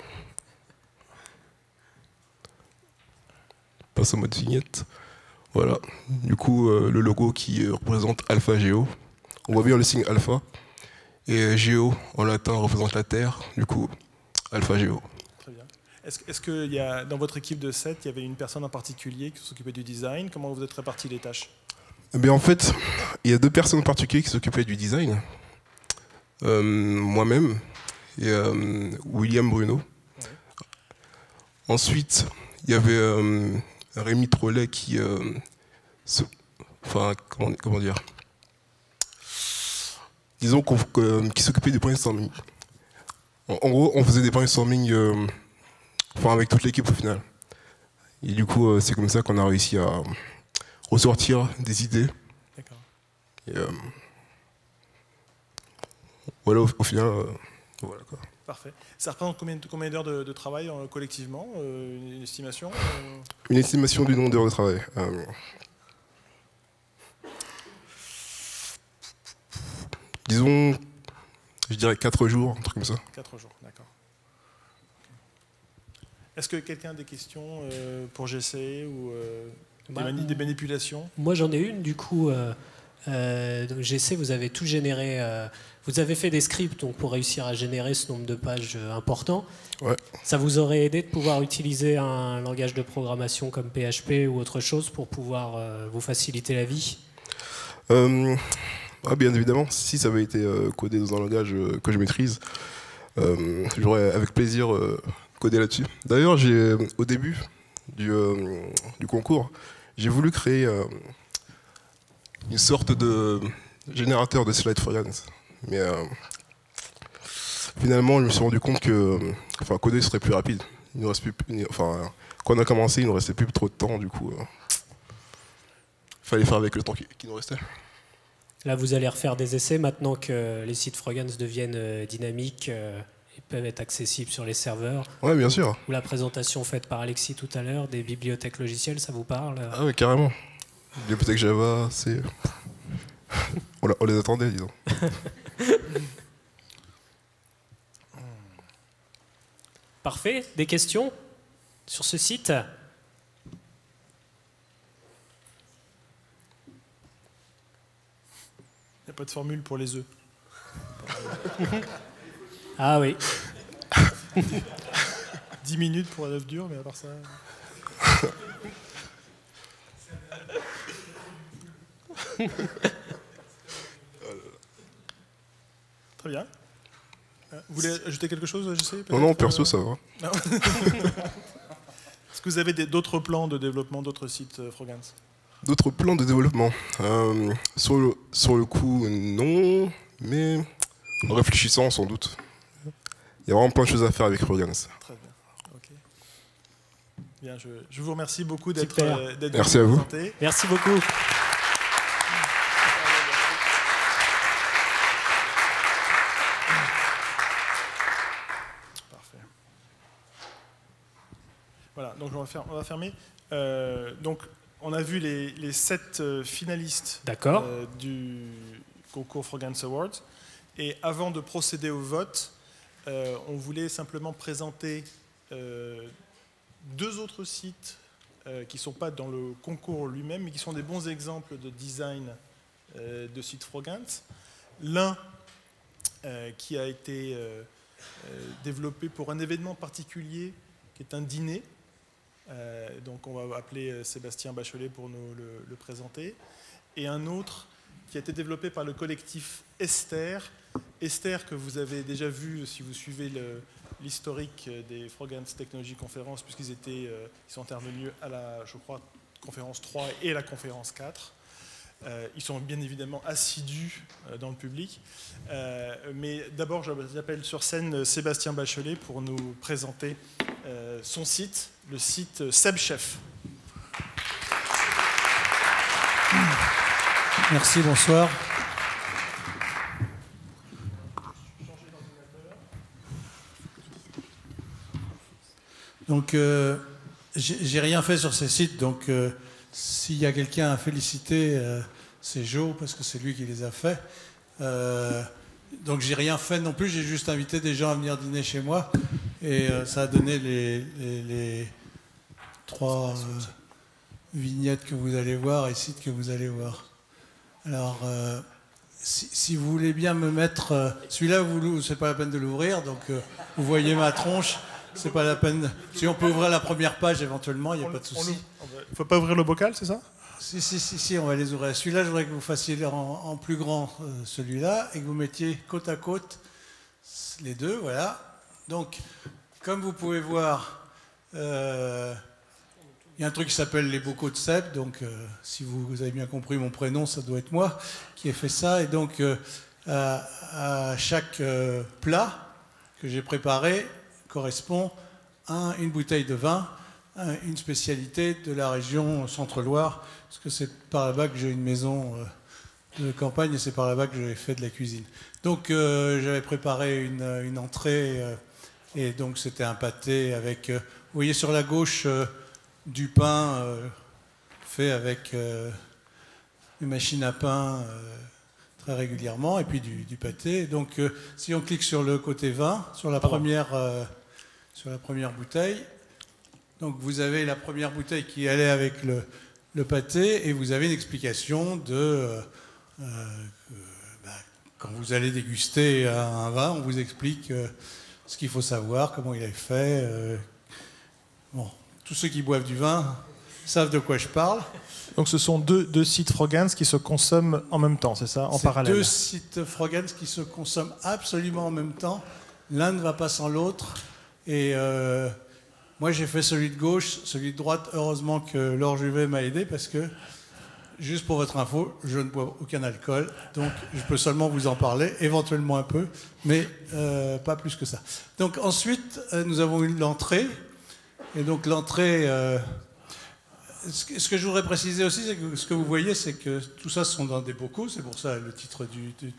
passe en mode vignette, voilà. Du coup, euh, le logo qui euh, représente AlphaGeo. On voit bien le signe alpha. Et Géo, en latin, représente la Terre. Du coup, AlphaGeo. Très bien. Est-ce, est-ce que il y a, dans votre équipe de sept, il y avait une personne en particulier qui s'occupait du design? Comment vous êtes répartis les tâches? Eh bien, en fait, il y a deux personnes en particulier qui s'occupaient du design. Euh, moi-même et euh, William Bruno. Ouais. Ensuite, il y avait euh, Rémi Trollet qui, euh, se- enfin, comment, comment dire, disons qu'on, que- qui s'occupait des brainstorming. En, en gros, on faisait des brainstorming, euh, enfin, avec toute l'équipe au final. Et du coup, euh, c'est comme ça qu'on a réussi à ressortir des idées. D'accord. Et, euh, voilà, au, au final, euh, voilà quoi. Parfait. Ça représente combien, de- combien d'heures de, de travail euh, collectivement? euh, une, une estimation euh Une estimation du nombre d'heures de travail. Euh, disons, je dirais quatre jours, un truc comme ça. Quatre jours, d'accord. Est-ce que quelqu'un a des questions euh, pour G C ou euh, des, Bah, mani- des manipulations? Moi, j'en ai une, du coup. Euh, euh, donc G C, vous avez tout généré. euh, vous avez fait des scripts donc, pour réussir à générer ce nombre de pages euh, important. Ouais. Ça vous aurait aidé de pouvoir utiliser un langage de programmation comme P H P ou autre chose pour pouvoir euh, vous faciliter la vie? Euh, ah, bien évidemment, si ça avait été euh, codé dans un langage euh, que je maîtrise, Euh, J'aurais avec plaisir euh, codé là-dessus. D'ailleurs, j'ai au début du, euh, du concours, j'ai voulu créer euh, une sorte de générateur de slide Frogance. Mais euh, finalement, je me suis rendu compte que enfin, coder serait plus rapide. Il nous reste plus, enfin, quand on a commencé, il ne nous restait plus trop de temps, du coup. Il euh, fallait faire avec le temps qui, qui nous restait. Là, vous allez refaire des essais maintenant que les sites Frogance deviennent euh, dynamiques euh, et peuvent être accessibles sur les serveurs. Oui, bien sûr. Ou la présentation faite par Alexis tout à l'heure des bibliothèques logicielles, ça vous parle? Ah oui, carrément. Bibliothèque Java, c'est... on, on les attendait, disons. Parfait. Des questions sur ce site? Il n'y a pas de formule pour les œufs. Ah oui. dix minutes pour un œuf dur, mais à part ça... Très bien. Vous voulez ajouter quelque chose, je sais? Non, non, perso, ça va. Est-ce que vous avez d'autres plans de développement, d'autres sites euh, Frogance? D'autres plans de développement euh, sur, le, sur le coup, non, mais en réfléchissant, sans doute. Il y a vraiment plein de choses à faire avec Frogance. Très bien. Okay. Bien, je, je vous remercie beaucoup d'être Super. d'être Merci à vous. présenté. Merci beaucoup. Parfait. Voilà, donc on va, faire, on va fermer. Euh, donc, on a vu les, les sept euh, finalistes euh, du concours Frogance Awards. Et avant de procéder au vote, euh, on voulait simplement présenter euh, deux autres sites euh, qui ne sont pas dans le concours lui-même, mais qui sont des bons exemples de design euh, de sites Frogance. L'un euh, qui a été euh, euh, développé pour un événement particulier, qui est un dîner. Euh, donc on va appeler Sébastien Bachelet pour nous le, le présenter. Et un autre qui a été développé par le collectif Esther. Esther que vous avez déjà vu si vous suivez l'historique des Frogance Technology Conference, puisqu'ils étaient, euh, ils sont intervenus à la, je crois, conférence trois et la conférence quatre. Euh, ils sont bien évidemment assidus euh, dans le public. Euh, mais d'abord, j'appelle sur scène Sébastien Bachelet pour nous présenter euh, son site, le site SebChef. Merci, bonsoir. Donc, euh, j'ai rien fait sur ces sites, donc euh, s'il y a quelqu'un à féliciter, euh, c'est Joe, parce que c'est lui qui les a faits. Euh, donc, j'ai rien fait non plus, j'ai juste invité des gens à venir dîner chez moi, et euh, ça a donné les, les, les trois euh, vignettes que vous allez voir et sites que vous allez voir. Alors, euh, si, si vous voulez bien me mettre... Euh, celui-là, c'est pas la peine de l'ouvrir, donc euh, vous voyez ma tronche. C'est pas la peine. Si on peut ouvrir la première page éventuellement, il n'y a on, pas de souci. Il ne faut pas ouvrir le bocal, c'est ça? Si, si, si, si, on va les ouvrir. Celui-là, je voudrais que vous fassiez en, en plus grand euh, celui-là et que vous mettiez côte à côte les deux, voilà. Donc, comme vous pouvez voir, euh, il y a un truc qui s'appelle les bocaux de Seb. Donc, euh, si vous, vous avez bien compris mon prénom, ça doit être moi qui ai fait ça. Et donc, euh, à, à chaque euh, plat que j'ai préparé, correspond à une bouteille de vin, à une spécialité de la région Centre-Loire, parce que c'est par là-bas que j'ai une maison de campagne et c'est par là-bas que j'ai fait de la cuisine. Donc euh, j'avais préparé une, une entrée euh, et donc c'était un pâté avec, euh, vous voyez sur la gauche, euh, du pain euh, fait avec euh, une machine à pain euh, très régulièrement et puis du, du pâté. Donc euh, si on clique sur le côté vin, sur la première... Euh, sur la première bouteille. Donc vous avez la première bouteille qui allait avec le, le pâté et vous avez une explication de euh, euh, bah, quand vous allez déguster un vin, on vous explique euh, ce qu'il faut savoir, comment il est fait. Euh, bon, tous ceux qui boivent du vin savent de quoi je parle. Donc ce sont deux, deux sites Frogance qui se consomment en même temps, c'est ça, en parallèle? Deux sites Frogance qui se consomment absolument en même temps. l'un ne va pas sans l'autre. Et euh, moi, j'ai fait celui de gauche, celui de droite. Heureusement que Laure Juvet m'a aidé parce que, juste pour votre info, je ne bois aucun alcool. Donc, je peux seulement vous en parler, éventuellement un peu, mais euh, pas plus que ça. Donc, ensuite, euh, nous avons eu l'entrée. Et donc, l'entrée... Euh, ce que je voudrais préciser aussi, c'est que ce que vous voyez, c'est que tout ça sont dans des bocaux. C'est pour ça le titre du... du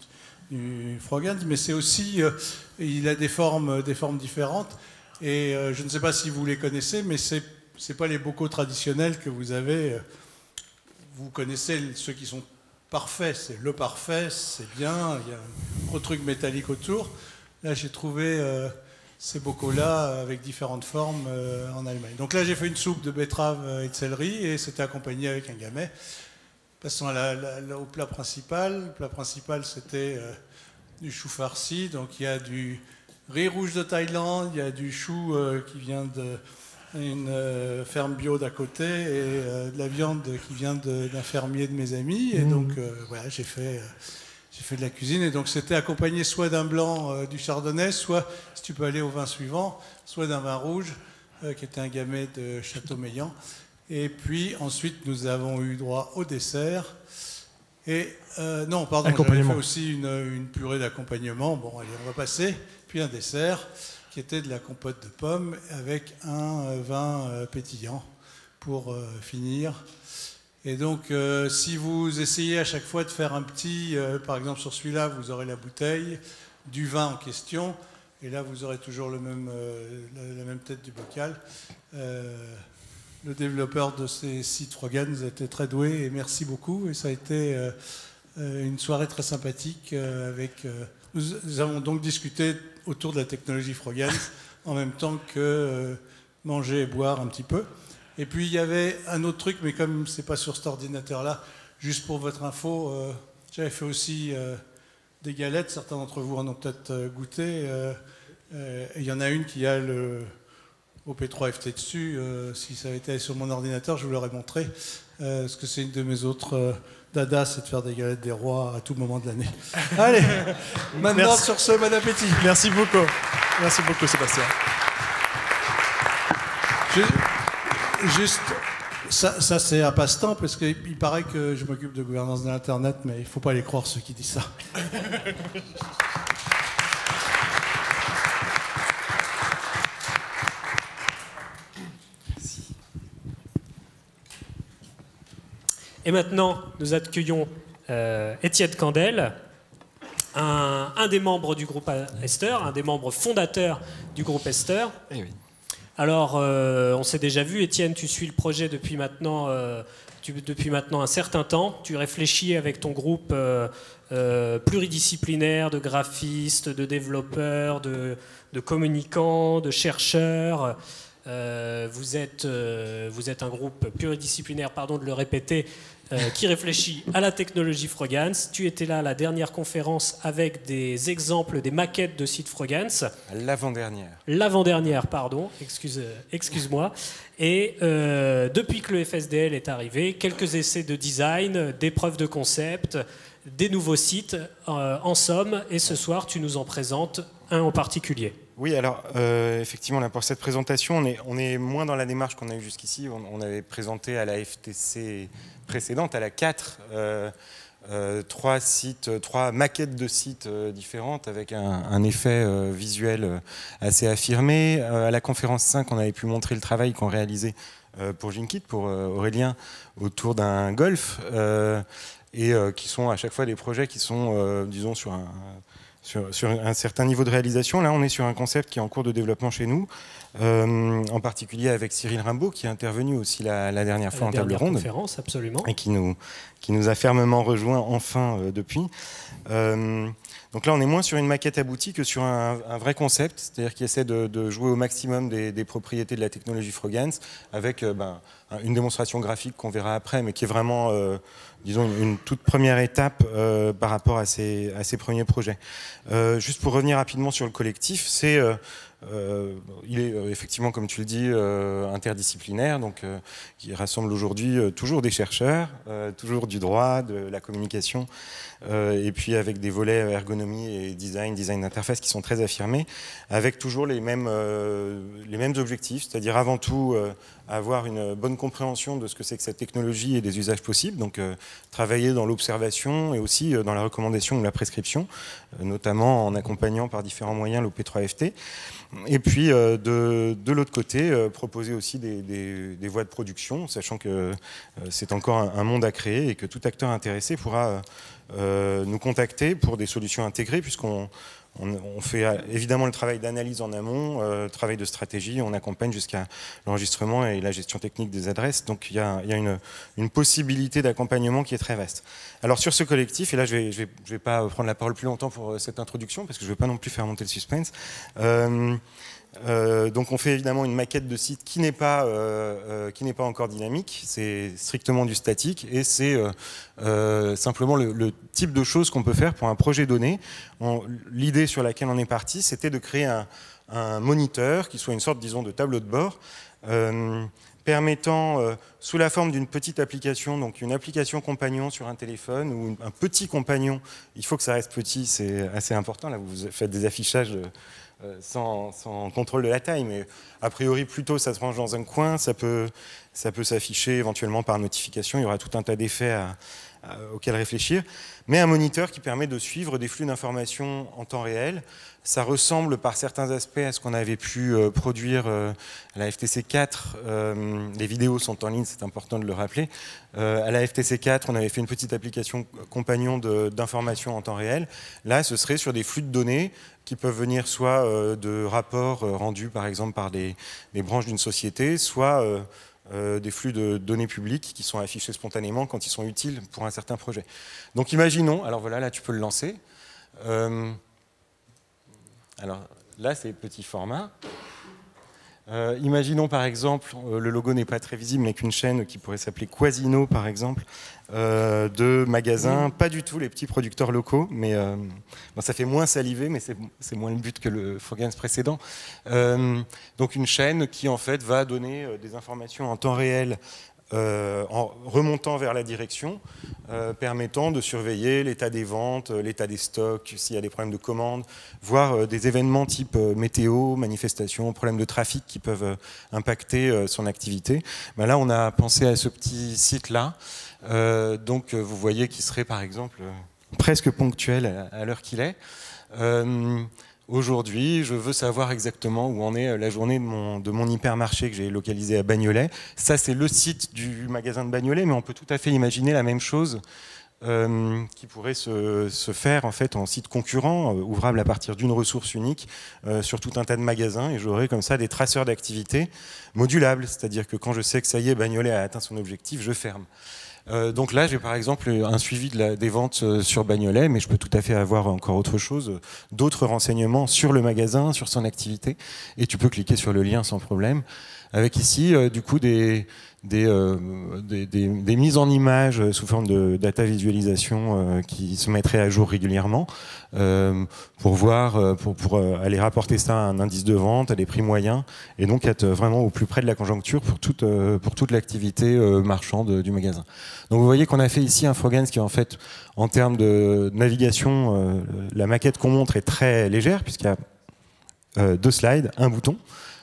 du Frogans, mais c'est aussi, euh, il a des formes, des formes différentes, et euh, je ne sais pas si vous les connaissez, mais c'est c'est pas les bocaux traditionnels que vous avez. Vous connaissez ceux qui sont parfaits, c'est le parfait, c'est bien, il y a un gros truc métallique autour. Là, j'ai trouvé euh, ces bocaux-là avec différentes formes euh, en Allemagne. Donc là, j'ai fait une soupe de betterave et de céleri, et c'était accompagné avec un gamay. Passons à la, la, au plat principal. Le plat principal, c'était euh, du chou farci. Donc il y a du riz rouge de Thaïlande, il y a du chou euh, qui vient d'une euh, ferme bio d'à côté, et euh, de la viande qui vient d'un fermier de mes amis. Et mmh. donc euh, voilà, j'ai fait, euh, j'ai fait de la cuisine. Et donc c'était accompagné soit d'un blanc euh, du chardonnay, soit, si tu peux aller au vin suivant, soit d'un vin rouge, euh, qui était un gamay de Châteaumeillan. Et puis ensuite, nous avons eu droit au dessert. Et euh, non, pardon, j'avais fait aussi une, une purée d'accompagnement. Bon, allez, on va passer. Puis un dessert qui était de la compote de pommes avec un euh, vin euh, pétillant pour euh, finir. Et donc, euh, si vous essayez à chaque fois de faire un petit, euh, par exemple sur celui-là, vous aurez la bouteille du vin en question. Et là, vous aurez toujours le même, euh, la, la même tête du bocal. Euh, Le développeur de ces sites Frogans a été très doué et merci beaucoup. Et ça a été euh, une soirée très sympathique. Euh, avec, euh, nous, nous avons donc discuté autour de la technologie Frogans en même temps que euh, manger et boire un petit peu. Et puis il y avait un autre truc, mais comme c'est pas sur cet ordinateur-là, juste pour votre info, euh, j'avais fait aussi euh, des galettes. Certains d'entre vous en ont peut-être euh, goûté. Euh, euh, il y en a une qui a le O P trois F T dessus. Euh, si ça avait été sur mon ordinateur, je vous l'aurais montré. Euh, parce que c'est une de mes autres euh, dadas, c'est de faire des galettes des rois à tout moment de l'année. Allez, maintenant Merci. Sur ce, bon appétit. Merci beaucoup. Merci beaucoup, Sébastien. Je, juste, ça, ça c'est un passe-temps, parce qu'il paraît que je m'occupe de gouvernance de l'Internet, mais il ne faut pas les croire, ceux qui disent ça. Et maintenant, nous accueillons euh, Étienne Candel, un, un des membres du groupe Esther, un des membres fondateurs du groupe Esther. Eh oui. Alors, euh, on s'est déjà vu, Étienne, tu suis le projet depuis maintenant, euh, tu, depuis maintenant un certain temps. Tu réfléchis avec ton groupe euh, euh, pluridisciplinaire de graphistes, de développeurs, de, de communicants, de chercheurs. Euh, vous, êtes, euh, vous êtes un groupe pluridisciplinaire, pardon de le répéter, euh, qui réfléchit à la technologie Frogans. Tu étais là à la dernière conférence avec des exemples, des maquettes de sites Frogans. L'avant-dernière. L'avant-dernière, pardon, excuse, excuse-moi. Et euh, depuis que le F S D L est arrivé, quelques essais de design, des preuves de concept, des nouveaux sites, euh, en somme. Et ce soir, tu nous en présentes un en particulier. Oui, alors euh, effectivement, là, pour cette présentation, on est, on est moins dans la démarche qu'on a eue jusqu'ici. On, on avait présenté à la F T C précédente, à la quatre, euh, euh, trois sites, trois maquettes de sites euh, différentes avec un, un effet euh, visuel euh, assez affirmé. Euh, à la conférence cinq, on avait pu montrer le travail qu'on réalisait euh, pour Jinkit, pour euh, Aurélien, autour d'un golf, euh, et euh, qui sont à chaque fois des projets qui sont, euh, disons, sur un... Sur, sur un certain niveau de réalisation. Là, on est sur un concept qui est en cours de développement chez nous, euh, en particulier avec Cyril Rimbaud, qui est intervenu aussi la, la dernière fois la en table ronde. Conférence, absolument. Et qui nous, qui nous a fermement rejoint enfin euh, depuis. Euh, donc là, on est moins sur une maquette aboutie que sur un, un vrai concept, c'est-à-dire qui essaie de, de jouer au maximum des, des propriétés de la technologie Frogans, avec euh, ben, une démonstration graphique qu'on verra après, mais qui est vraiment... Euh, disons, une toute première étape euh, par rapport à ces, à ces premiers projets. Euh, juste pour revenir rapidement sur le collectif, c'est euh, euh, il est euh, effectivement, comme tu le dis, euh, interdisciplinaire, donc euh, qui rassemble aujourd'hui euh, toujours des chercheurs, euh, toujours du droit, de la communication, euh, et puis avec des volets ergonomie et design, design d'interface qui sont très affirmés, avec toujours les mêmes, euh, les mêmes objectifs, c'est-à-dire avant tout euh, avoir une bonne compréhension de ce que c'est que cette technologie et des usages possibles, donc euh, travailler dans l'observation et aussi euh, dans la recommandation ou la prescription, euh, notamment en accompagnant par différents moyens l'O P trois F T. Et puis euh, de, de l'autre côté, euh, proposer aussi des, des, des voies de production, sachant que euh, c'est encore un, un monde à créer et que tout acteur intéressé pourra euh, nous contacter pour des solutions intégrées, puisqu'on On, on fait évidemment le travail d'analyse en amont, euh, travail de stratégie, on accompagne jusqu'à l'enregistrement et la gestion technique des adresses. Donc il y a, il y a une, une possibilité d'accompagnement qui est très vaste. Alors sur ce collectif, et là je ne vais, je vais, je vais pas prendre la parole plus longtemps pour cette introduction, parce que je ne veux pas non plus faire monter le suspense. Euh, Euh, donc on fait évidemment une maquette de site qui n'est pas, euh, euh, qui n'est pas encore dynamique, c'est strictement du statique et c'est euh, euh, simplement le, le type de choses qu'on peut faire pour un projet donné. L'idée sur laquelle on est parti, c'était de créer un, un moniteur qui soit une sorte, disons, de tableau de bord euh, permettant, euh, sous la forme d'une petite application, donc une application compagnon sur un téléphone ou un petit compagnon, il faut que ça reste petit, c'est assez important, là vous faites des affichages de, Sans, sans contrôle de la taille, mais a priori plutôt ça se range dans un coin, ça peut, ça peut s'afficher éventuellement par notification, il y aura tout un tas d'effets à, à, auxquels réfléchir, mais un moniteur qui permet de suivre des flux d'informations en temps réel. Ça ressemble par certains aspects à ce qu'on avait pu euh, produire euh, à la F T C quatre, euh, les vidéos sont en ligne, c'est important de le rappeler. Euh, à la F T C quatre, on avait fait une petite application compagnon d'informations en temps réel. Là, ce serait sur des flux de données qui peuvent venir soit euh, de rapports euh, rendus par exemple par des, des branches d'une société, soit euh, euh, des flux de données publiques qui sont affichés spontanément quand ils sont utiles pour un certain projet. Donc imaginons, alors voilà, là tu peux le lancer. Euh, alors là c'est petit format. Euh, imaginons par exemple, euh, le logo n'est pas très visible, mais qu'une chaîne qui pourrait s'appeler Quasino par exemple, euh, de magasins, pas du tout les petits producteurs locaux, mais euh, bon, ça fait moins saliver, mais c'est moins le but que le Frogance précédent. Euh, donc une chaîne qui en fait va donner euh, des informations en temps réel, Euh, en remontant vers la direction, euh, permettant de surveiller l'état des ventes, l'état des stocks, s'il y a des problèmes de commande, voire euh, des événements type euh, météo, manifestations, problèmes de trafic qui peuvent euh, impacter euh, son activité. Ben là, on a pensé à ce petit site-là. Euh, donc, euh, vous voyez qu'il serait, par exemple, euh, presque ponctuel à, à l'heure qu'il est. Euh, Aujourd'hui, je veux savoir exactement où en est la journée de mon, de mon hypermarché que j'ai localisé à Bagnolet. Ça, c'est le site du magasin de Bagnolet, mais on peut tout à fait imaginer la même chose euh, qui pourrait se, se faire en fait en site concurrent, euh, ouvrable à partir d'une ressource unique euh, sur tout un tas de magasins. Et j'aurai comme ça des traceurs d'activité modulables, c'est-à-dire que quand je sais que ça y est, Bagnolet a atteint son objectif, je ferme. Euh, donc là, j'ai par exemple un suivi de la, des ventes sur Bagnolet, mais je peux tout à fait avoir encore autre chose, d'autres renseignements sur le magasin, sur son activité, et tu peux cliquer sur le lien sans problème. Avec ici, euh, du coup, des, des, euh, des, des, des mises en images sous forme de data visualisation euh, qui se mettraient à jour régulièrement euh, pour voir, pour, pour aller rapporter ça à un indice de vente, à des prix moyens, et donc être vraiment au plus près de la conjoncture pour toute, pour toute l'activité marchande du magasin. Donc vous voyez qu'on a fait ici un Frogance qui en fait, en termes de navigation, euh, la maquette qu'on montre est très légère puisqu'il y a euh, deux slides, un bouton.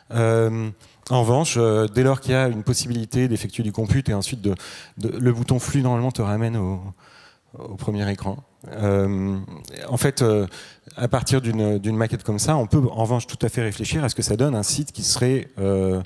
Euh, En revanche, euh, dès lors qu'il y a une possibilité d'effectuer du compute et ensuite de, de, le bouton flux normalement te ramène au, au premier écran. Euh, en fait, euh, à partir d'une d'une maquette comme ça, on peut en revanche tout à fait réfléchir à ce que ça donne un site qui serait euh,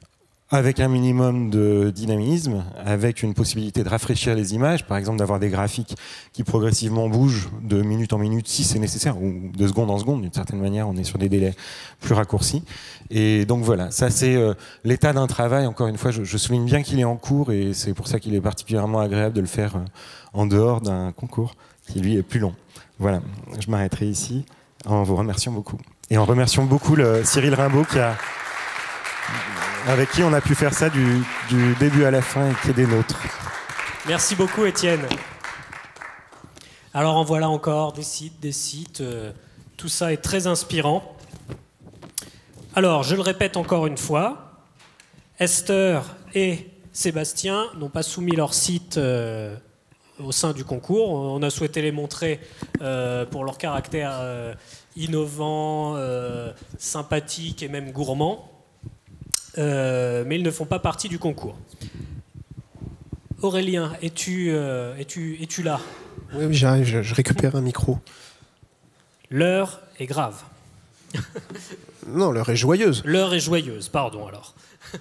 avec un minimum de dynamisme, avec une possibilité de rafraîchir les images, par exemple d'avoir des graphiques qui progressivement bougent de minute en minute si c'est nécessaire, ou de seconde en seconde, d'une certaine manière, on est sur des délais plus raccourcis. Et donc voilà, ça c'est euh, l'état d'un travail, encore une fois, je, je souligne bien qu'il est en cours, et c'est pour ça qu'il est particulièrement agréable de le faire euh, en dehors d'un concours, qui lui est plus long. Voilà, je m'arrêterai ici, en vous remerciant beaucoup. Et en remerciant beaucoup le Cyril Rimbaud, qui a... avec qui on a pu faire ça du, du début à la fin et qui est des nôtres. Merci beaucoup Étienne. Alors en voilà encore des sites, des sites, euh, tout ça est très inspirant. Alors, je le répète encore une fois, Esther et Sébastien n'ont pas soumis leur site euh, au sein du concours. On a souhaité les montrer euh, pour leur caractère euh, innovant, euh, sympathique et même gourmand. Euh, mais ils ne font pas partie du concours. Aurélien, es-tu euh, es-tu, es-tu là? Oui, oui, j'arrive, je, je récupère un micro. L'heure est grave. Non, l'heure est joyeuse. L'heure est joyeuse, pardon alors.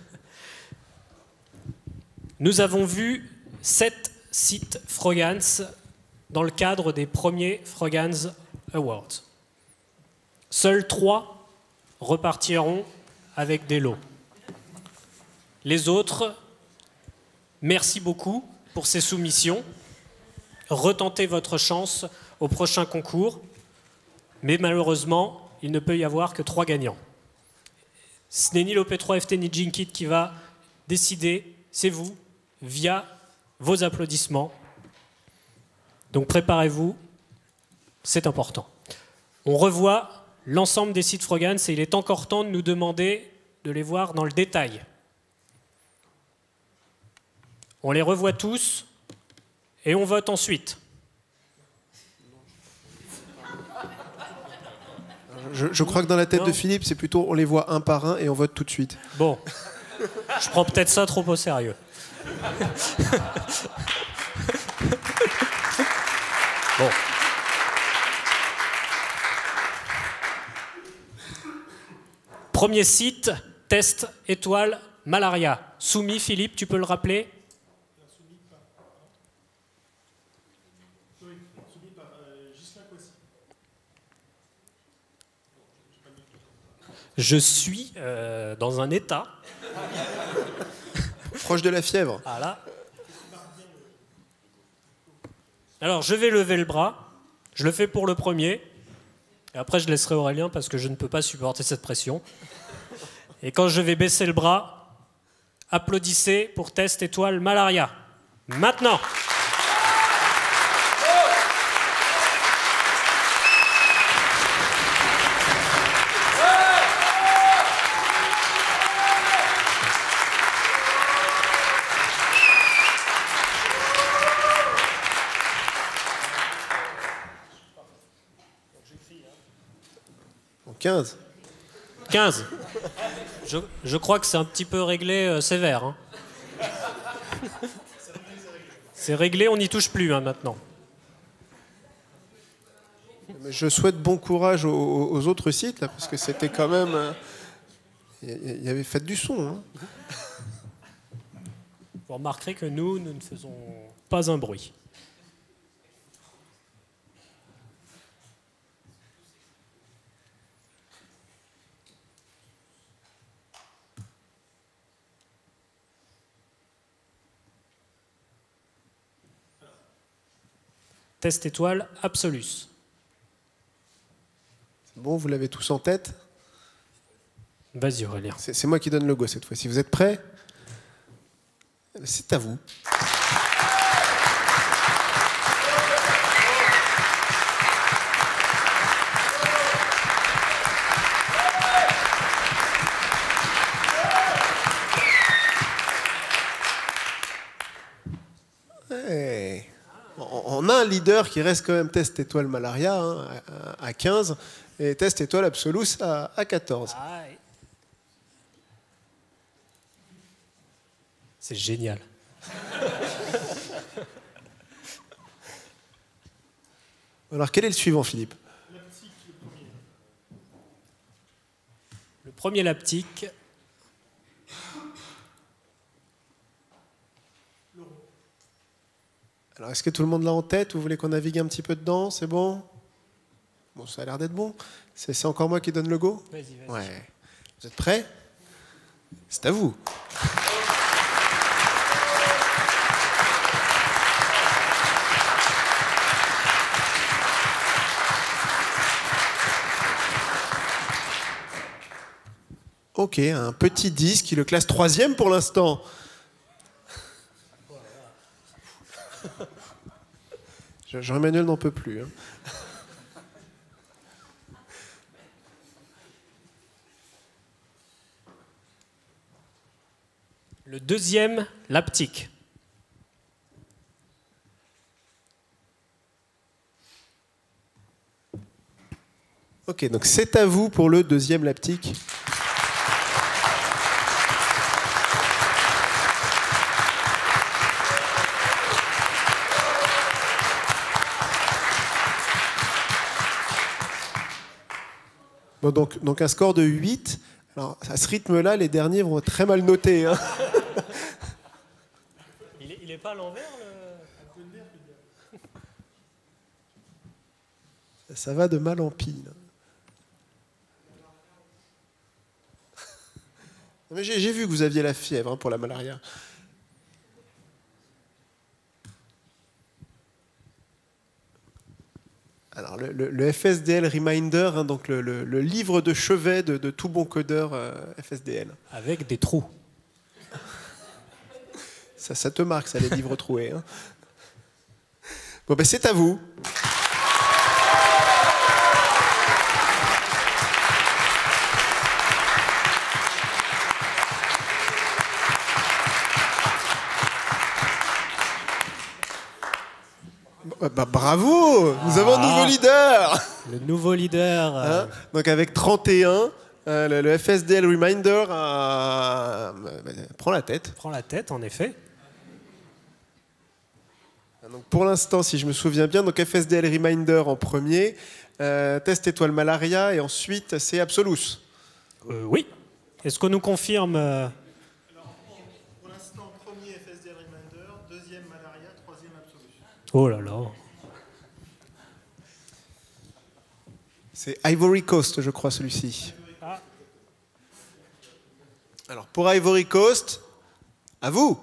Nous avons vu sept sites Frogans dans le cadre des premiers Frogans Awards. Seuls trois repartiront avec des lots. Les autres, merci beaucoup pour ces soumissions. Retentez votre chance au prochain concours. Mais malheureusement, il ne peut y avoir que trois gagnants. Ce n'est ni l'O P trois F T ni Jinkit qui va décider, c'est vous, via vos applaudissements. Donc préparez-vous, c'est important. On revoit l'ensemble des sites Frogans et il est encore temps de nous demander de les voir dans le détail. On les revoit tous et on vote ensuite. Je, je crois que dans la tête Non. de Philippe, c'est plutôt on les voit un par un et on vote tout de suite. Bon, je prends peut-être ça trop au sérieux. Bon. Premier site, test étoile malaria. Soumis, Philippe, tu peux le rappeler? Je suis euh, dans un état. Proche de la fièvre. Voilà. Alors, je vais lever le bras. Je le fais pour le premier. Et après, je laisserai Aurélien parce que je ne peux pas supporter cette pression. Et quand je vais baisser le bras, applaudissez pour test étoile malaria. Maintenant. quinze. quinze. Je, je crois que c'est un petit peu réglé euh, sévère. Hein. C'est réglé, on n'y touche plus hein, maintenant. Je souhaite bon courage aux, aux autres sites, là, parce que c'était quand même... Il euh, y avait fait du son. Hein. Vous remarquerez que nous, nous ne faisons pas un bruit. Test étoile Absolus. Bon, vous l'avez tous en tête? Vas-y Aurélien. C'est, c'est moi qui donne le go cette fois-ci. Vous êtes prêts? C'est à vous. Hey. On a un leader qui reste quand même test étoile malaria hein, à quinze et test étoile absolus à, à quatorze. Aïe. C'est génial. Alors quel est le suivant, Philippe? Le premier Laptique. Alors est-ce que tout le monde l'a en tête? Vous voulez qu'on navigue un petit peu dedans? C'est bon? Bon, ça a l'air d'être bon. C'est, c'est encore moi qui donne le go? Vas-y, vas-y. Ouais. Vous êtes prêts? C'est à vous. Ok, un petit disque qui le classe troisième pour l'instant. Jean-Emmanuel n'en peut plus. Hein. Le deuxième Laptic. Ok, donc c'est à vous pour le deuxième Laptic. Bon, donc, donc un score de huit. Alors, à ce rythme-là, les derniers vont très mal noter. Hein. Il n'est pas à l'envers, le... Ça va de mal en pis. Mais j'ai, j'ai vu que vous aviez la fièvre hein, pour la malaria. Alors, le, le, le F S D L Reminder, hein, donc le, le, le livre de chevet de, de tout bon codeur euh, F S D L. Avec des trous. Ça, ça te marque, ça, les livres troués. Hein. Bon, ben c'est à vous. Bah, bravo, nous avons un nouveau leader. Le nouveau leader. Euh... Hein, donc avec trente et un, euh, le, le F S D L Reminder euh, prend la tête. Prend la tête, en effet. Donc pour l'instant, si je me souviens bien, donc F S D L Reminder en premier, euh, Test Étoile Malaria et ensuite c'est Absolus. Euh, oui. Est-ce qu'on nous confirme euh... Alors, pour l'instant, premier F S D L Reminder, deuxième Malaria, troisième Absolus. Oh là là. C'est Ivory Coast, je crois, celui-ci. Ah. Alors, pour Ivory Coast, à vous.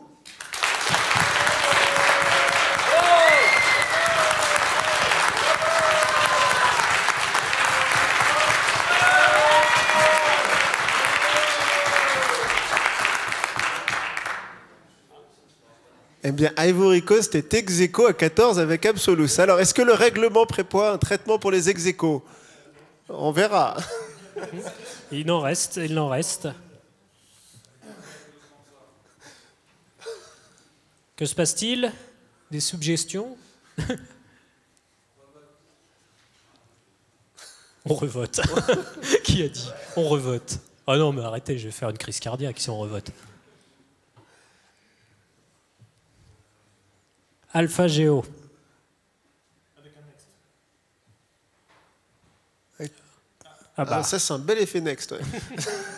Eh bien, Ivory Coast est ex aequo à quatorze avec Absolus. Alors, est-ce que le règlement prévoit un traitement pour les ex aequo? On verra. Il en reste, il en reste. Que se passe-t-il? Des suggestions? On revote. Qui a dit? On revote. Ah non, mais arrêtez, je vais faire une crise cardiaque si on revote. Alpha Geo. Ah bah. Ah, ça, c'est un bel effet next. Il ouais.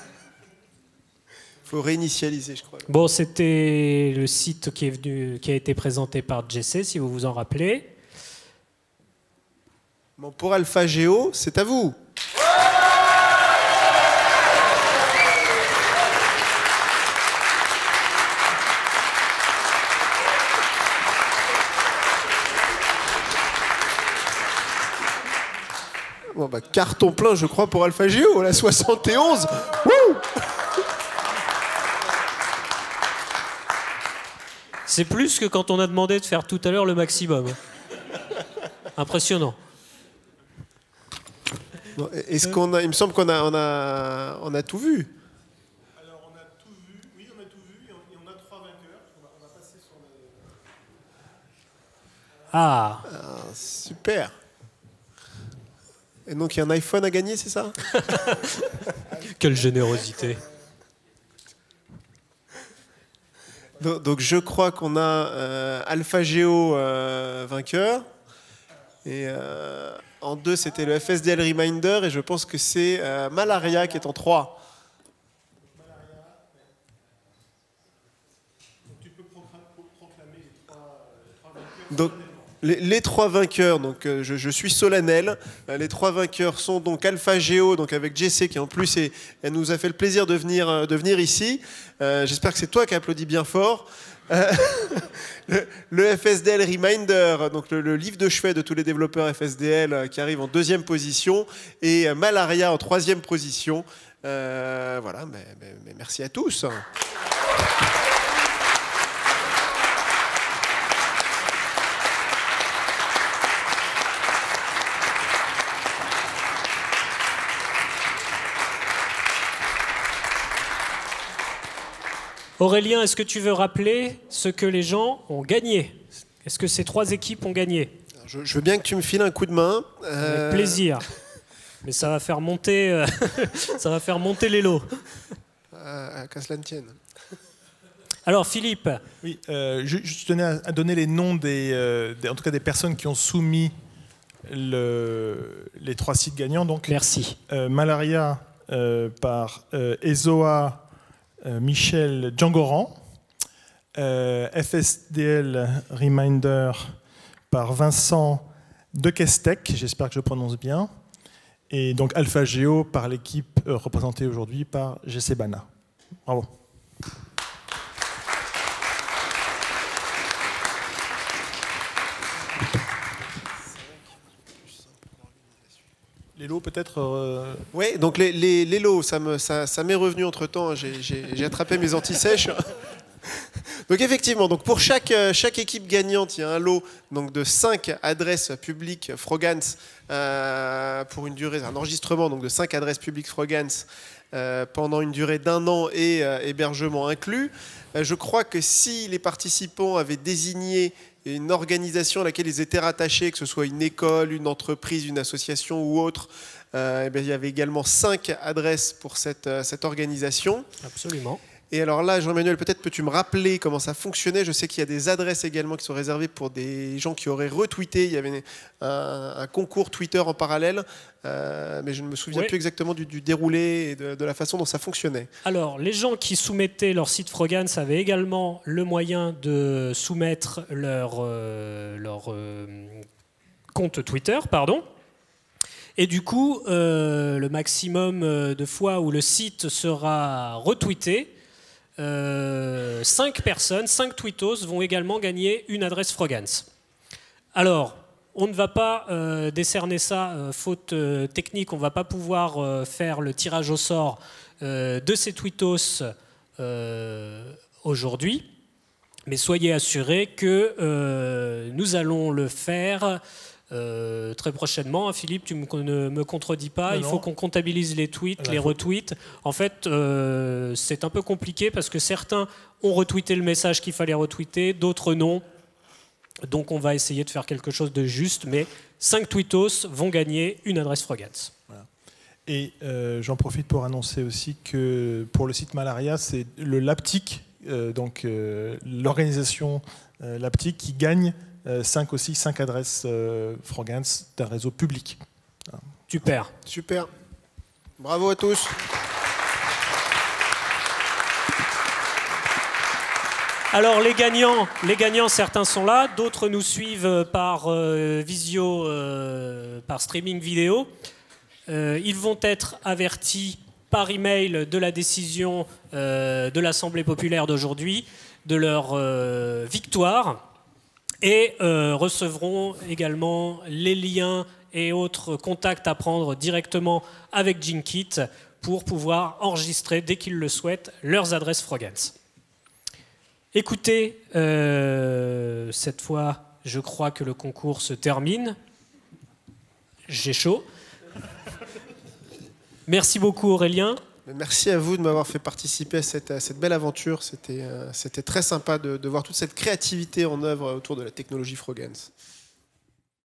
faut réinitialiser, je crois. Bon, c'était le site qui, est venu, qui a été présenté par Jesse, si vous vous en rappelez. Bon, pour Alpha Geo, c'est à vous. Bon bah, carton plein, je crois, pour Alpha Geo, la soixante et onze. Wouh! C'est plus que quand on a demandé de faire tout à l'heure le maximum. Impressionnant. Bon, est-ce qu'on a, il me semble qu'on a, on a, on a tout vu. Alors on a tout vu, oui on a tout vu, et on a trois vainqueurs. On va, on va passer sur le... Ah. ah super. Et donc, il y a un iPhone à gagner, c'est ça? Quelle générosité. donc, donc, je crois qu'on a euh, Alpha Geo euh, vainqueur. Et euh, en deux, c'était le F S D L Reminder. Et je pense que c'est euh, Malaria qui est en trois. Donc, tu peux proclamer les trois, les trois vainqueurs. Donc, Les, les trois vainqueurs, donc euh, je, je suis solennel. Euh, les trois vainqueurs sont donc Alpha Geo, donc avec Jesse qui en plus est, elle nous a fait le plaisir de venir, euh, de venir ici. Euh, j'espère que c'est toi qui applaudis bien fort. Euh, le, le F S D L Reminder, donc le, le livre de chevet de tous les développeurs F S D L euh, qui arrive en deuxième position, et euh, Malaria en troisième position. Euh, voilà, mais, mais, mais merci à tous. Aurélien, est-ce que tu veux rappeler ce que les gens ont gagné? Est-ce que ces trois équipes ont gagné? je, je veux bien que tu me files un coup de main. Euh... Avec plaisir. Mais ça va faire monter, euh, ça va faire monter les lots. Euh, qu'à cela ne tienne. Alors Philippe. Oui, euh, je, je tenais à, à donner les noms des, euh, des, en tout cas des personnes qui ont soumis le, les trois sites gagnants. Donc, merci. Euh, Malaria euh, par euh, Ezoa euh, Michel Djangoran. Euh, F S D L Reminder par Vincent Dekestek, j'espère que je prononce bien, et donc AlphaGeo par l'équipe euh, représentée aujourd'hui par G C Bana. Bravo. Les lots peut-être euh... Oui, donc les, les, les lots, ça m'est ça, ça revenu entre-temps, j'ai attrapé mes antisèches. Donc effectivement, donc pour chaque, chaque équipe gagnante, il y a un lot donc de cinq adresses publiques Frogance euh, pour une durée, un enregistrement donc de cinq adresses publiques Frogance euh, pendant une durée d'un an et euh, hébergement inclus. Euh, je crois que si les participants avaient désigné une organisation à laquelle ils étaient rattachés, que ce soit une école, une entreprise, une association ou autre, euh, et bien, il y avait également cinq adresses pour cette, cette organisation. Absolument. Et alors là, Jean-Emmanuel, peut-être peux-tu me rappeler comment ça fonctionnait? Je sais qu'il y a des adresses également qui sont réservées pour des gens qui auraient retweeté. Il y avait un, un concours Twitter en parallèle, euh, mais je ne me souviens oui. plus exactement du, du déroulé et de, de la façon dont ça fonctionnait. Alors, les gens qui soumettaient leur site Frogance avaient également le moyen de soumettre leur, euh, leur euh, compte Twitter, pardon. Et du coup, euh, le maximum de fois où le site sera retweeté, Euh, cinq personnes, cinq tweetos vont également gagner une adresse Frogance. Alors, on ne va pas euh, décerner ça, euh, faute euh, technique, on ne va pas pouvoir euh, faire le tirage au sort euh, de ces tweetos euh, aujourd'hui, mais soyez assurés que euh, nous allons le faire Euh, très prochainement. Philippe, tu me, ne me contredis pas, non, il faut qu'on comptabilise les tweets, les retweets. En fait, euh, c'est un peu compliqué parce que certains ont retweeté le message qu'il fallait retweeter, d'autres non. Donc on va essayer de faire quelque chose de juste, mais cinq tweetos vont gagner une adresse Frogance. Voilà. Et euh, j'en profite pour annoncer aussi que pour le site Malaria, c'est le Laptic, euh, donc euh, l'organisation euh, Laptic qui gagne cinq aussi, cinq adresses euh, Frogance d'un réseau public. Super. Super. Bravo à tous. Alors les gagnants, les gagnants, certains sont là, d'autres nous suivent par euh, visio, euh, par streaming vidéo. Euh, ils vont être avertis par email de la décision euh, de l'Assemblée populaire d'aujourd'hui, de leur euh, victoire. Et euh, recevront également les liens et autres contacts à prendre directement avec Jinkit pour pouvoir enregistrer, dès qu'ils le souhaitent, leurs adresses Frogance. Écoutez, euh, cette fois, je crois que le concours se termine. J'ai chaud. Merci beaucoup Aurélien. Merci à vous de m'avoir fait participer à cette, à cette belle aventure. C'était euh, c'était très sympa de, de voir toute cette créativité en œuvre autour de la technologie Frogance.